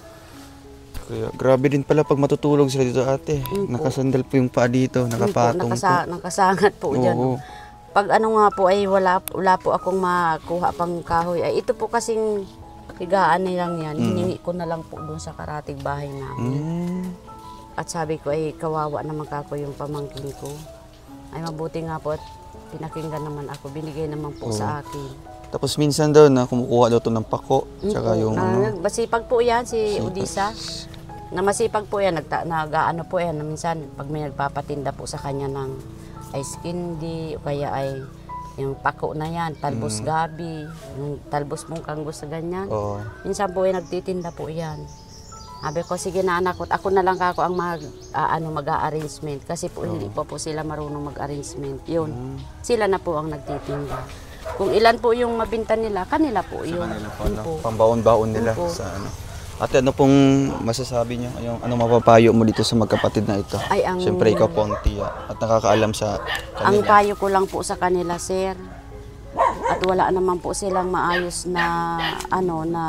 Kaya grabe din pala pag matutulog sila dito, ate. Mm po. Nakasandal po yung paa dito, Yun po, nakapatong nakasa, nakasangat po po. dyan. Oo. Pag ano nga po ay wala, wala po akong makuha pang kahoy. Ay ito po kasing higaan nilang yan. Mm. Hiningi ko na lang po doon sa karatig bahay namin. Mm. At sabi ko ay kawawa naman kako yung pamangkin ko. Ay mabuti nga po at pinakinggan naman ako. Binigay naman po Oo. sa akin. Tapos minsan daw na kumukuha daw to ng pako, tsaka Opo, yung na, ano. masipag po yan si Sipag. Odisa. Na masipag po yan, nagta, nag-ano po yan. Na minsan pag may nagpapatinda po sa kanya ng ice candy o kaya ay yung pako na yan, talbos Mm. gabi, yung talbos mong kanggo sa ganyan. Oo. Minsan po ay nagtitinda po yan. Sabi ko, sige na anak ko, ako na lang kako ang mag, ah, ano, mag-arrangement. Kasi po hindi po po sila marunong mag-arrangement. Yun, Mm. sila na po ang nagtitinda. Kung ilan po yung mabinta nila, kanila po yun. Kanila po, Yun ano, po. pambaon-baon nila Opo. sa ano. Ate, ano pong masasabi niyo? Yung, ano mapapayo mo dito sa magkapatid na ito? Ay, ang- Siyempre, ikaw po ang tiya at nakakaalam sa Ang kanila. payo ko lang po sa kanila, sir, at wala naman po silang maayos na, ano, na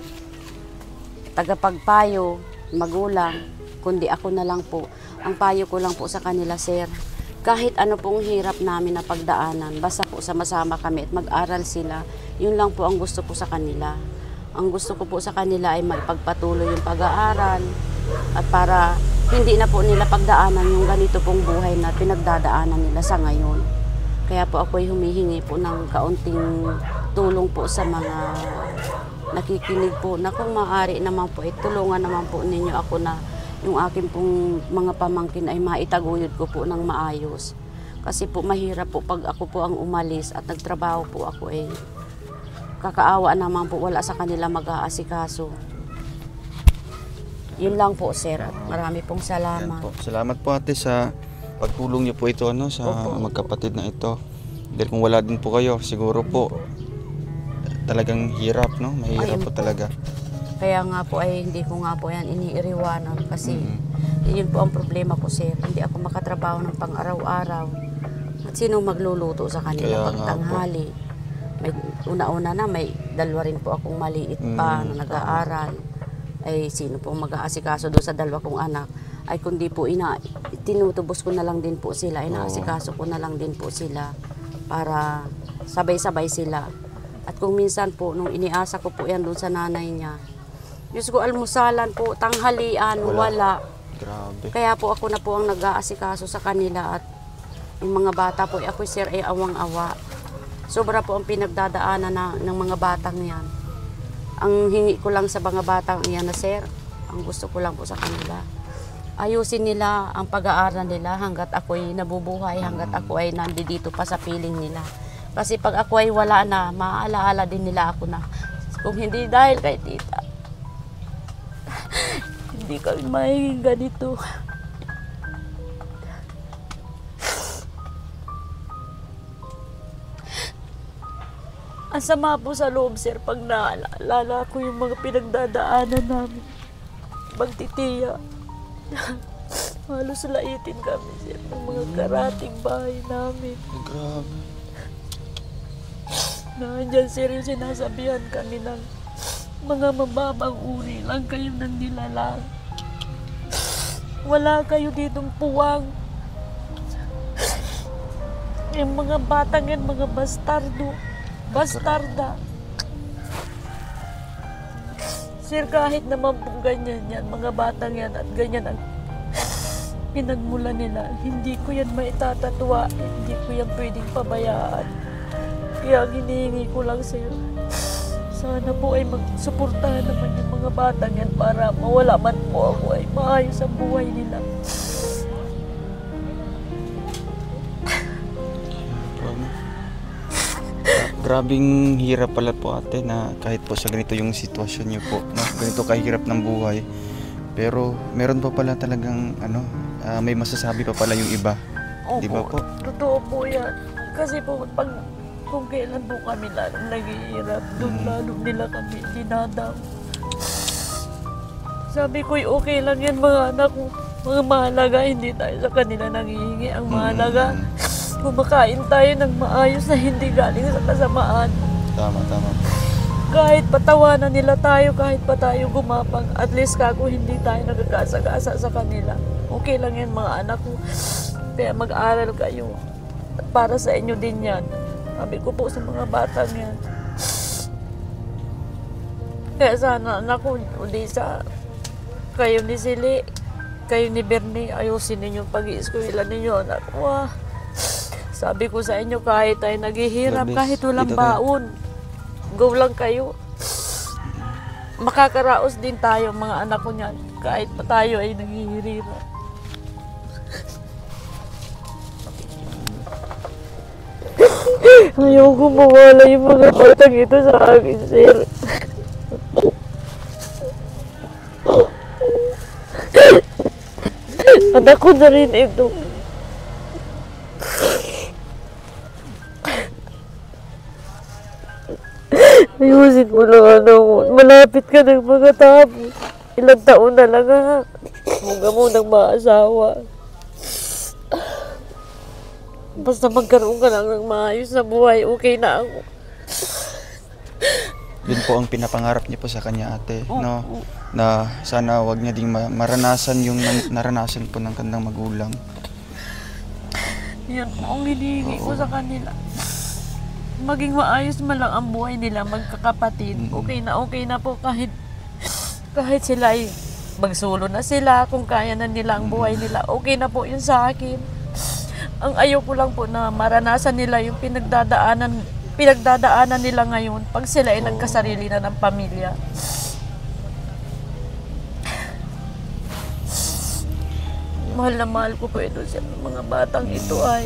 tagapagpayo, magulang, kundi ako na lang po. Ang payo ko lang po sa kanila, sir, kahit ano pong hirap namin na pagdaanan, basta po sama-sama kami at mag-aral sila, yun lang po ang gusto ko sa kanila. Ang gusto ko po sa kanila ay magpagpatuloy yung pag-aaral at para hindi na po nila pagdaanan yung ganito pong buhay na pinagdadaanan nila sa ngayon. Kaya po ako'y humihingi po ng kaunting tulong po sa mga nakikinig po na kung maaari naman po, eh, tulungan naman po ninyo ako na yung akin pong mga pamangkin ay maitaguyod ko po ng maayos. Kasi po mahirap po pag ako po ang umalis at nagtrabaho po ako eh. Kakaawa naman po, wala sa kanila mag-aasikaso. Yun lang po, sir. At marami pong Yan salamat. po. Salamat po, ate, sa pagtulong niyo po ito, ano, sa Opo. magkapatid na ito. Dahil kung wala din po kayo, siguro po talagang hirap, no? Mahirap Ayun po po. talaga. Kaya nga po ay hindi ko nga po yan iniiriwanan kasi Mhm. yun po ang problema ko, sir. Hindi ako makatrabaho ng pang-araw-araw. At sino magluluto sa Kaya kanila pag nga po. tanghali? May, una-una na may dalawa rin po akong maliit pa Mm. na nag-aaral. Ay sino po mag-aasikaso doon sa dalawa kong anak? Ay kundi po ina, tinutubos ko na lang din po sila. Inaasikaso ko na lang din po sila para sabay-sabay sila. At kung minsan po, nung iniasa ko po yan doon sa nanay niya, Diyos ko, almusalan po, tanghalian, Wala. wala. Grabe. Kaya po ako na po ang nag-aasikaso sa kanila at yung mga bata po, ako sir ay awang-awa. Sobra po ang pinagdadaanan na, ng mga batang yan. Ang hingi ko lang sa mga batang yan na sir, ang gusto ko lang po sa kanila, ayusin nila ang pag-aaral nila hanggat ako'y nabubuhay, hanggat ako ay nandito pa sa piling nila. Kasi pag ako ay wala na, maaalaala din nila ako na. Kung hindi dahil kay tita, hindi kami magiging ganito. Ang sama po sa loob, sir, pag naalala ko yung mga pinagdadaanan namin. Magtitiya. Halos laitin kami, sir, ng mga karating bahay namin. Grabe. Nandiyan, sir, yung sinasabihan kami ng mga mababang uri lang kayo ng nilalang. Wala kayo ditong puwang. Yung mga batang yan, mga bastardo. Bastarda. Sir, kahit naman po ganyan yan, mga batang yan at ganyan ang pinagmula nila, hindi ko yan maitatatuwa, hindi ko yan pwedeng pabayaan. Kaya ang hinihingi ko lang, sir, sana po ay magsuportahan naman yung mga batang yan para mawala man po ako ay maayos ang buhay nila. Grabing hirap pala po ate na kahit po sa ganito yung sitwasyon niyo po, no? Ganito kahirap ng buhay. Pero meron pa pala talagang ano, uh, may masasabi pa pala yung iba. Di ba po? Totoo po yan. Kasi po pag kung kailan po kami lalong naghihirap, doon Mm. lalo nila kami dinadam. Sabi ko, okay lang yan mga anak ko. Mga mahalaga, hindi tayo sa kanila nanghihingi. Ang mahalaga, kumakain tayo ng maayos na hindi galing sa kasamaan. Tama, tama. Kahit patawanan nila tayo, kahit pa tayo gumapang, at least kako hindi tayo nagkakasa-kasa sa kanila. Okay lang yan mga anak ko. Kaya mag-aral kayo. At para sa inyo din yan. Sabi ko po sa mga batang yan. Kaya sana anak ko, Odisa, kayo ni Sili, kayo ni Bernie, ayusin ninyo pag-i-eskwela ninyo, anak ko. Ah. Sabi ko sa inyo, kahit tayo naghihirap, God bless. kahit walang Dito tayo. baon, go lang kayo. Makakaraos din tayo, mga anak ko niyan, kahit pa tayo ay naghihirap. Ayaw ko mawala yung mga batang ito sa akin, sir. Anak ko na rin ito. Ayusin mo lang, ano ko. Malapit ka ng mga tabo. Ilang taon na lang, ha. Huwag ka munang maasawa. Basta magkaroon ka lang ng maayos na buhay, okay na ako. Yun po ang pinapangarap niya po sa kanya ate, no? Na sana wag niya ding ma- maranasan yung nan- naranasan po ng kanyang magulang. Yan po ang hinihingi ko sa kanila. Maging maayos man lang ang buhay nila, magkakapatid. Okay na okay na po kahit kahit sila ay magsolo na sila, kung kaya na nila ang buhay nila, okay na po yun sa akin. Ang ayaw ko lang po na maranasan nila yung pinagdadaanan pinagdadaanan nila ngayon pag sila ay nagkasarili na ng pamilya. Mahal na mahal ko po ito sa mga batang ito ay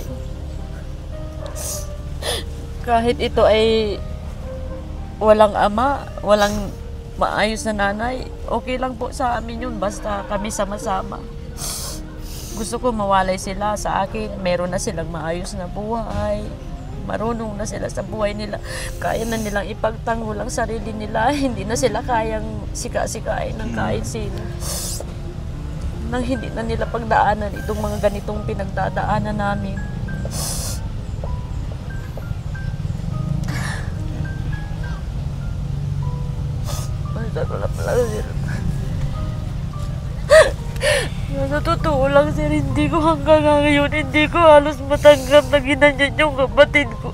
kahit ito ay walang ama, walang maayos na nanay, okay lang po sa amin yun basta kami sama-sama. Gusto ko mawalay sila sa akin, meron na silang maayos na buhay, marunong na sila sa buhay nila, kaya na nilang ipagtanggol ang sarili nila, hindi na sila kayang sika-sikain ng kahit sino. Nang hindi na nila pagdaanan itong mga ganitong pinagdadaanan namin. Sa totoo lang, sir, hindi ko hanggang ngayon, hindi ko halos matanggap na ginanyan yung kapatid ko.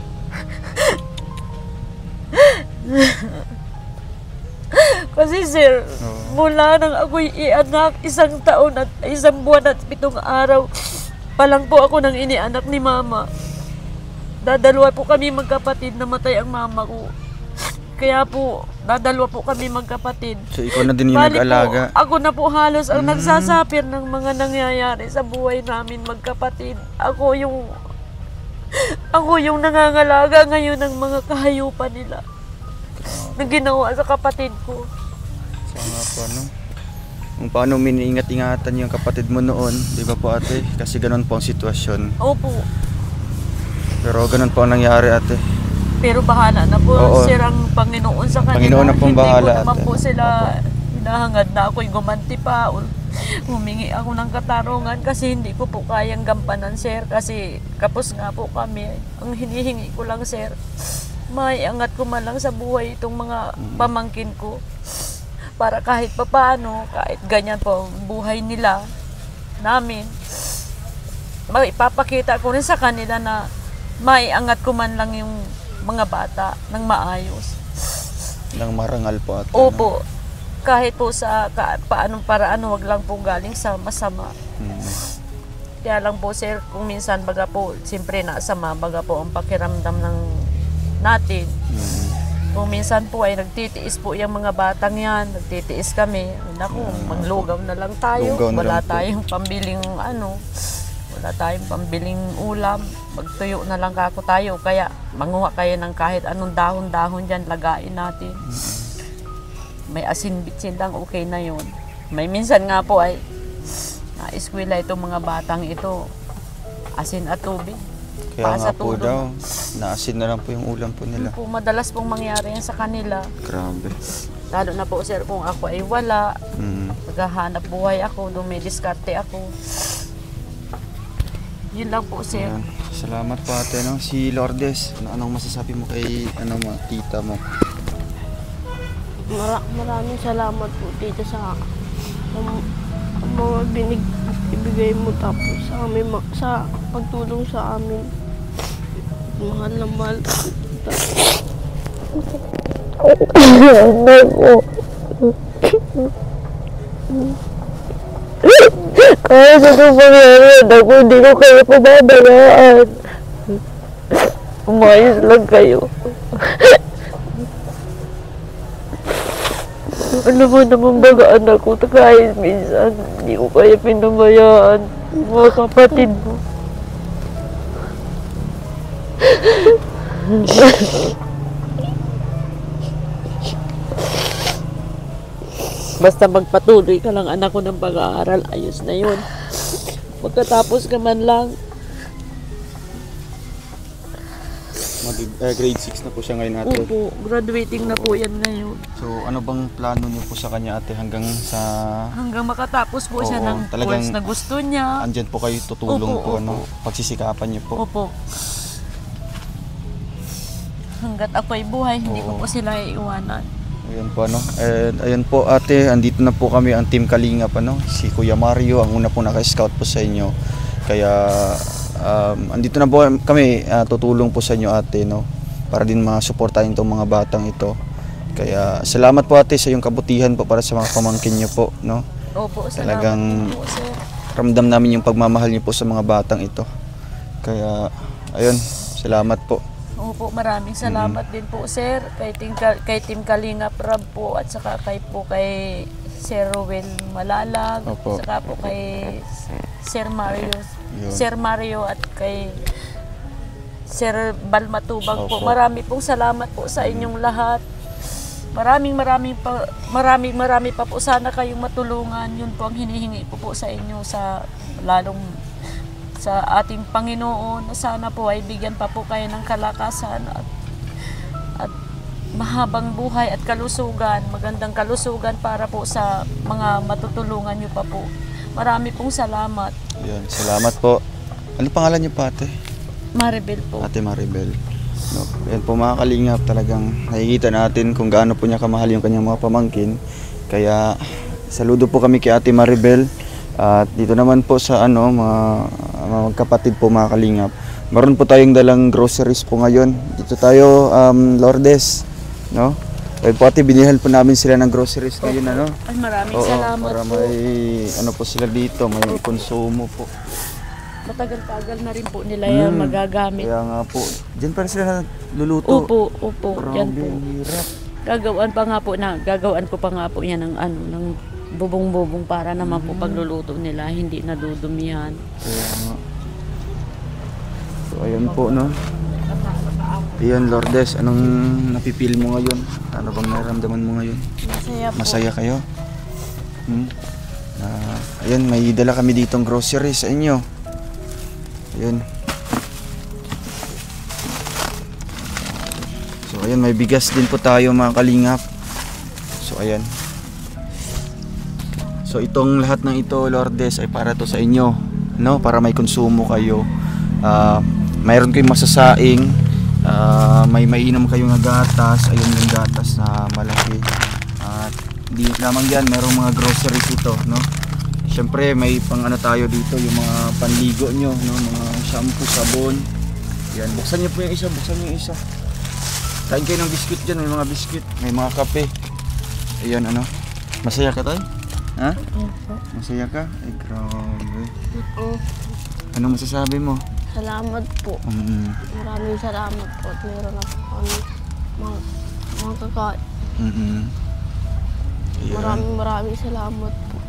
Kasi, sir, mula nang ako'y ianak, isang taon at isang buwan at pitong araw, pa lang po ako nang inianak ni mama. Dadalawa po kami magkapatid, namatay ang mama ko. Kaya po, dadalawa po kami magkapatid. So ikaw na din yung Bali nag-alaga. po, ako na po halos ang nagsasapir ng mga nangyayari sa buhay namin magkapatid. Ako yung Ako yung nangangalaga ngayon ng mga kahayupan nila na ginawa sa kapatid ko. So nga po ano, kung paano miniingat-ingatan yung kapatid mo noon, di ba po ate? Kasi ganun po ang sitwasyon. Opo. Pero ganun po ang nangyari ate. Pero bahala na po, Oo. sir, ang Panginoon sa kanila. Panginoon na pong bahala, Hindi ko naman ate. po sila hinahangad na ako'y gumanti pa. o Humingi ako ng katarungan kasi hindi ko po kayang gampanan, sir. Kasi kapos nga po kami. Ang hinihingi ko lang, sir, may angat ko man lang sa buhay itong mga pamangkin ko. Para kahit papaano, kahit ganyan po ang buhay nila, namin, maipapakita ko rin sa kanila na maiangat ko man lang yung mga bata ng maayos. Nang marangal po ate. Opo. Kahit po sa ka, paanong paraan, wag lang po galing sa masama. Hmm. Kaya lang po, sir, kung minsan baga po, siyempre nasama, baga po ang pakiramdam ng natin. Hmm. Kung minsan po ay nagtitiis po yung mga batang yan, nagtitiis kami. Naku, manglugaw na lang tayo. Lugaw na Wala lang po. tayong pambiling ano, wala tayong pambiling ulam. Magtuyo na lang kako tayo. Kaya manguha kayo ng kahit anong dahon-dahon dyan, lagain natin. May asin-bitsin lang, okay na yun. May minsan nga po ay na-eskwela itong mga batang ito, asin at tubig. Kaya nga po Pasatulog. daw, naasin na lang po yung ulam po nila. Po, madalas pong mangyari yan sa kanila. Grabe. Lalo na po, sir, kung ako ay wala, Hmm. maghahanap buhay ako, dumidiskarte ako. Yun lang po, sir. Ayan. Salamat po ate, no? Si Lourdes, ano, anong masasabi mo kay ano mo, tita mo? Mara maraming salamat po dito sa um, mga binig ibigay mo tapos sa amin ma- sa pagtulong sa amin. Mahal na mahal. Kaya sa itong pangyarihan ako, hindi ko kayo pababayaan. Umayos lang kayo. Ano mo naman baga anak ko, kahit minsan, hindi ko kaya pinabayaan yung mga kapatid mo. Basta magpatuloy ka lang, anak ko, ng pag-aaral, ayos na yun. Pagkatapos ka man lang, Mag, eh, grade six na po siya ngayon ate. opo, graduating na po yan ngayon. So ano bang plano niyo po sa kanya ate hanggang sa Hanggang makatapos po siya Oo, ng talagang- course na gusto niya. andyan po kayo tutulong Opo, po, opo. ano, pagsisikapan niyo po. Opo. Hanggat ako'y buhay, hindi ko Oo. po sila iiwanan. Ayun po ano. And ayun po ate, andito na po kami ang Team Kalingap ano. Si Kuya Mario ang una po naka-scout po sa inyo. Kaya um, andito na po kami, ah, tutulong po sa inyo ate no. Para din masuportahin tong mga batang ito. Kaya salamat po ate sa iyong kabutihan po para sa mga pamangkin niyo po no. Opo, salamat Talagang- din po, sir. Ramdam namin yung pagmamahal niyo po sa mga batang ito. Kaya ayun, salamat po. Opo, maraming salamat din po, sir. Kay Team, Ka- kay Team Kalingap Rab po at saka kay po kay Sir Rowel Malalag. Opo. Saka po kay Sir Mario. Yun. Sir Mario at kay Sir Balmatubang po. Opo. Marami pong salamat po sa inyong lahat. Maraming maraming pa, maraming marami pa po sana kayong matulungan. Yun po ang hinihingi ko po sa inyo sa lalong sa ating Panginoon. Sana po ay bigyan pa po kayo ng kalakasan at, at mahabang buhay at kalusugan, magandang kalusugan para po sa mga matutulungan nyo pa po. Marami pong salamat. Ayun, salamat po. Ano pangalan niyo po ate? Maribel po. Ate Maribel. No. Ayan po mga kalingap, talagang nakikita natin kung gaano po niya kamahal yung kanyang mga pamangkin. Kaya saludo po kami kay Ate Maribel. At dito naman po sa ano, mga, mga magkapatid po mga kalingap. Meron po tayong dalang groceries po ngayon. Dito tayo, um, Lourdes. No? Kaya po ate, binihal po namin sila ng groceries ngayon. Ano? Ay, maraming Oo, salamat para po. may ano po sila dito, may konsumo po. Matagal-tagal na rin po nila yan Mm. magagamit. Kaya nga po, dyan pa rin sila luluto. Opo, opo. Yan Grabe, po. ang hirap. Gagawaan pa nga po na, gagawaan ko pa nga po yan ng ano, ng bubong-bubong para naman po pagluluto nila hindi nadudumihan. Kaya nga. So ayun po, no. Ayun, Lourdes, anong napipil mo ngayon? Ano bang nararamdaman mo ngayon? Masaya po. Masaya kayo? Hmm? Ah, ayun, may dala kami ditong groceries sa inyo. Ayun. So ayun, may bigas din po tayo mga kalingap. So ayan. So itong lahat ng ito, Lourdes, ay para to sa inyo, no? Para may konsumo kayo. Ah, mayroon kayong masasaing, ah, may mainom kayong gatas, ayun yung gatas na malaki. At di lamang yan, mayroong mga groceries ito, no? Siyempre may pang ano tayo dito, yung mga panligo nyo, no? Mga shampoo, sabon. Yan, buksan nyo po yung isa, buksan nyo yung isa. Kain kayo ng biscuit dyan, may mga biscuit, may mga kape. Ayan, ano? Masaya ka tayo? Ha? Masaya ka? Ay, grabe. Anong masasabi mo? Salamat po. Mm, Maraming salamat po at meron na po kami mga, mga kakain. mm, mm. Ayan. Maraming maraming salamat po.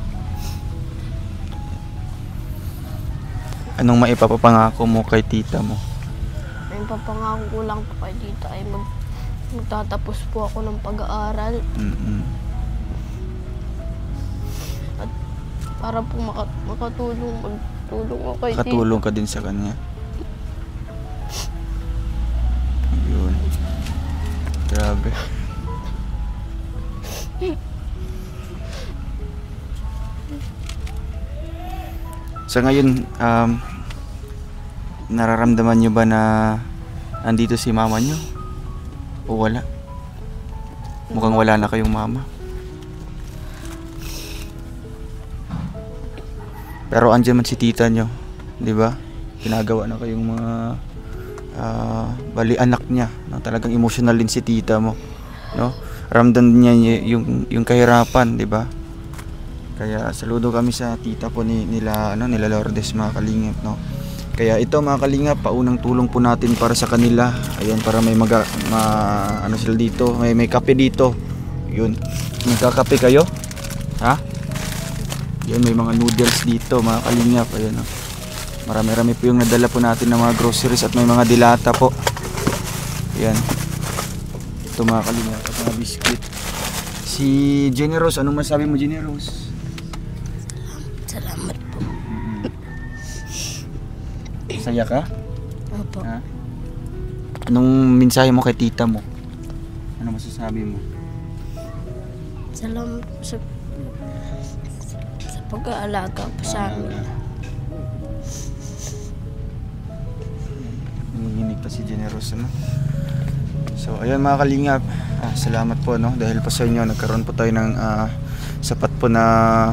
Anong maipapapangako mo kay tita mo? May papangako ko lang po kay tita ay mag, magtatapos po ako ng pag-aaral Mm, mm. at para po maka, makatulong, magtulong ako kay tita. Katulong ka din sa kanya. Ayun. Grabe. So ngayon, um, nararamdaman nyo ba na andito si mama nyo? O wala? Mukhang wala na kayong mama. Pero andyan man si tita nyo, di ba? Ginagawa na kayong mga ah, bali anak niya, no? Talagang emotional din si tita mo, no? Ramdam niya y- yung yung kahirapan, di ba? Kaya saludo kami sa tita po ni nila ano nila Lourdes, mga kalingap, no. Kaya ito mga kalingap, paunang tulong po natin para sa kanila. Ayun, para may maga, ma, ano sila dito, may may kape dito. Yun. Nagkakape kayo? Ha? Yan, may mga noodles dito mga kalingap. Ayun, oh. Marami-rami po yung nadala po natin ng mga groceries at may mga dilata po. Yan. Ito mga kalingap at mga biscuit. Si Jenny Rose, anong masabi mo, Jenny Rose? Salamat po. Masaya ka? Opo. Ha? Anong mensahe mo kay tita mo? Ano masasabi mo? Salamat po sa, sa pag-aalaga po sa amin. Nanginginig pa si Generous, ano? So ayun mga kalingap, ah, salamat po, no, dahil po sa inyo nagkaroon po tayo ng ah, sapat po na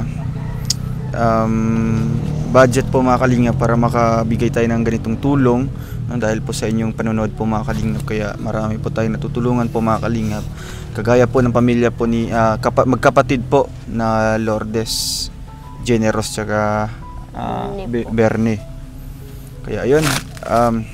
um, budget po mga kalingap para makabigay tayo ng ganitong tulong, no, dahil po sa inyong panonood po mga kalingap. Kaya marami po tayo natutulungan po mga kalingap, kagaya po ng pamilya po ni ah, kapa- magkapatid po na Lourdes, Generous tsaka ah, Bernie Be- po. Bernie. Kaya ayun, um,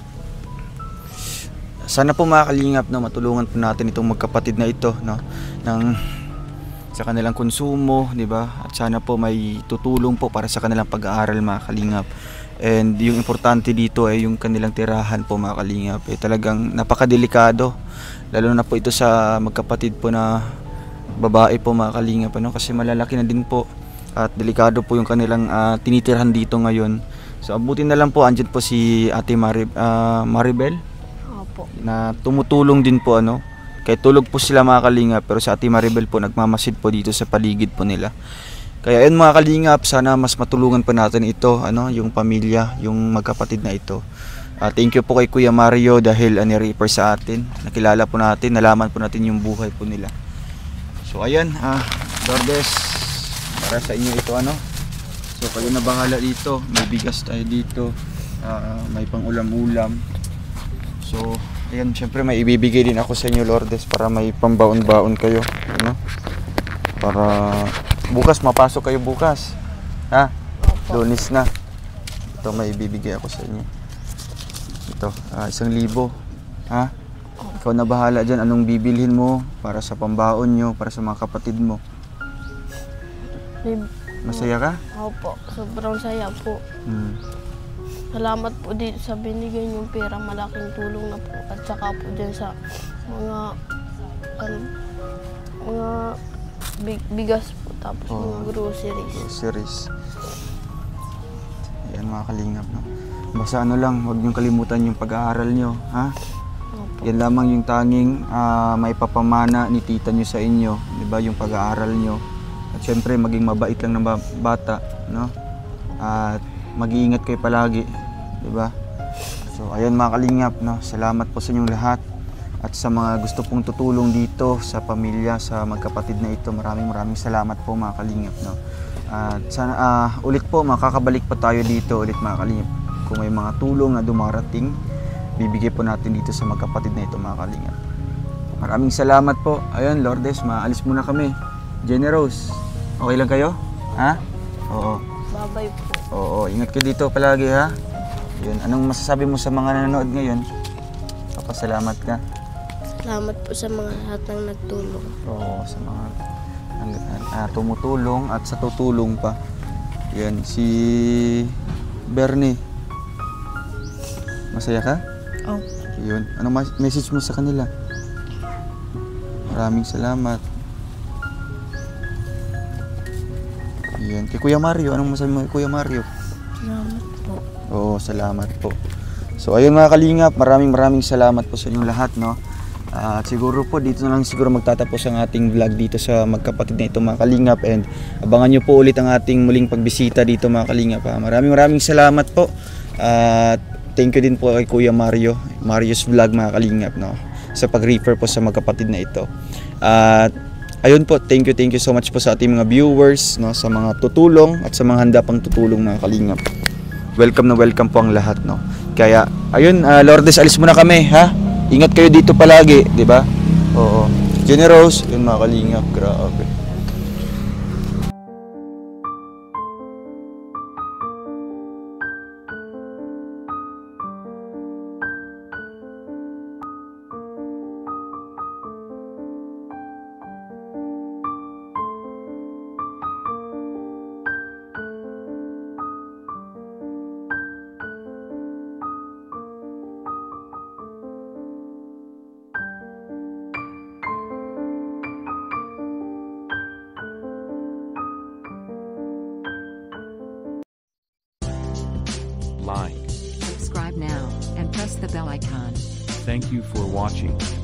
sana po mga kalingap, no, matulungan po natin itong magkapatid na ito, no, ng sa kanilang konsumo, di ba? At sana po may tutulong po para sa kanilang pag-aaral mga kalingap. And yung importante dito ay yung kanilang tirahan po mga kalingap. Eh, talagang napakadelikado, lalo na po ito sa magkapatid po na babae po mga kalingap, ano? Kasi malalaki na din po at delikado po yung kanilang ah, tinitirhan dito ngayon. So abutin na lang po, andyan po si Ate Marib, ah, Maribel Opo. na tumutulong din po, ano. Kaya tulog po sila mga kalingap, pero sa Ate Maribel po nagmamasid po dito sa paligid po nila. Kaya yun mga kalingap, sana mas matulungan pa natin ito, ano, yung pamilya, yung magkapatid na ito. Uh, thank you po kay Kuya Mario dahil uh, ni-refer sa atin. Nakilala po natin, nalaman po natin yung buhay po nila. So ayan, ah, Lourdes, para sa inyo ito, ano. So kayo na bahala dito, may bigas tayo dito, ah, may pang ulam-ulam. So ayan, syempre may ibibigay din ako sa inyo, Lourdes, para may pambaon-baon kayo, ano? Para bukas mapasok kayo bukas. Ha? Lunes na. Ito may ibibigay ako sa inyo. Ito, ah, isang libo. Ha? Ikaw na bahala dyan, anong bibilhin mo para sa pambaon nyo, para sa mga kapatid mo. Masaya ka? Opo. Sobrang saya po. Hmm. salamat po dito sa binigay niyong pera, malaking tulong na po. At saka po dyan sa mga ano, mga big- bigas po, tapos Oh. mga groceries. Groceries. Ayan mga kalingap, no? Basta ano lang, huwag niyong kalimutan yung pag-aaral niyo, ha? Opo. Yan lamang yung tanging ah, maipapamana ni tita niyo sa inyo, di ba? Yung pag-aaral niyo. At syempre, maging mabait lang ng ba- bata, no? At mag-iingat kayo palagi, di ba? So, ayun mga kalingap, no? Salamat po sa inyong lahat. At sa mga gusto pong tutulong dito sa pamilya, sa magkapatid na ito, maraming maraming salamat po mga kalingap, no? At sana ah, ulit po, makakabalik pa tayo dito ulit mga kalingap. Kung may mga tulong na dumarating, bibigay po natin dito sa magkapatid na ito mga kalingap. Maraming salamat po. Ayun, Lourdes, maalis muna kami. Jenny Rose, okay lang kayo? Ha? Oo. Babay po. Oo, ingat kayo dito palagi ha. Yun, anong masasabi mo sa mga nanonood ngayon? Papasalamat ka. Salamat po sa mga lahat ng nagtulong. Oo, sa mga ang, ah, tumutulong at sa tutulong pa. Yan, si Bernie. Masaya ka? Oh. Yun. Anong mas- message mo sa kanila? Maraming salamat. Yan. Kay Kuya Mario, anong masabi mo kay Kuya Mario? Salamat po. Oo, salamat po. So ayun mga kalingap, maraming maraming salamat po sa inyong lahat, no? Ah, at siguro po dito na lang siguro magtatapos ang ating vlog dito sa magkapatid na ito mga kalingap, and abangan nyo po ulit ang ating muling pagbisita dito mga kalingap. Ah, maraming maraming salamat po. At thank you din po kay Kuya Mario, Mario's Vlog mga kalingap, no? Sa pag-refer po sa magkapatid na ito. At ayun po, thank you, thank you so much po sa ating mga viewers, no, sa mga tutulong at sa mga handa pang tutulong mga kalingap. Welcome na welcome po ang lahat, no. Kaya ayun, uh, Lourdes, alis muna kami, ha. Ingat kayo dito palagi, 'di ba? Oo. Jenny Rose, yun mga kalingap, grabe. Like. Subscribe now and press the bell icon. Thank you for watching.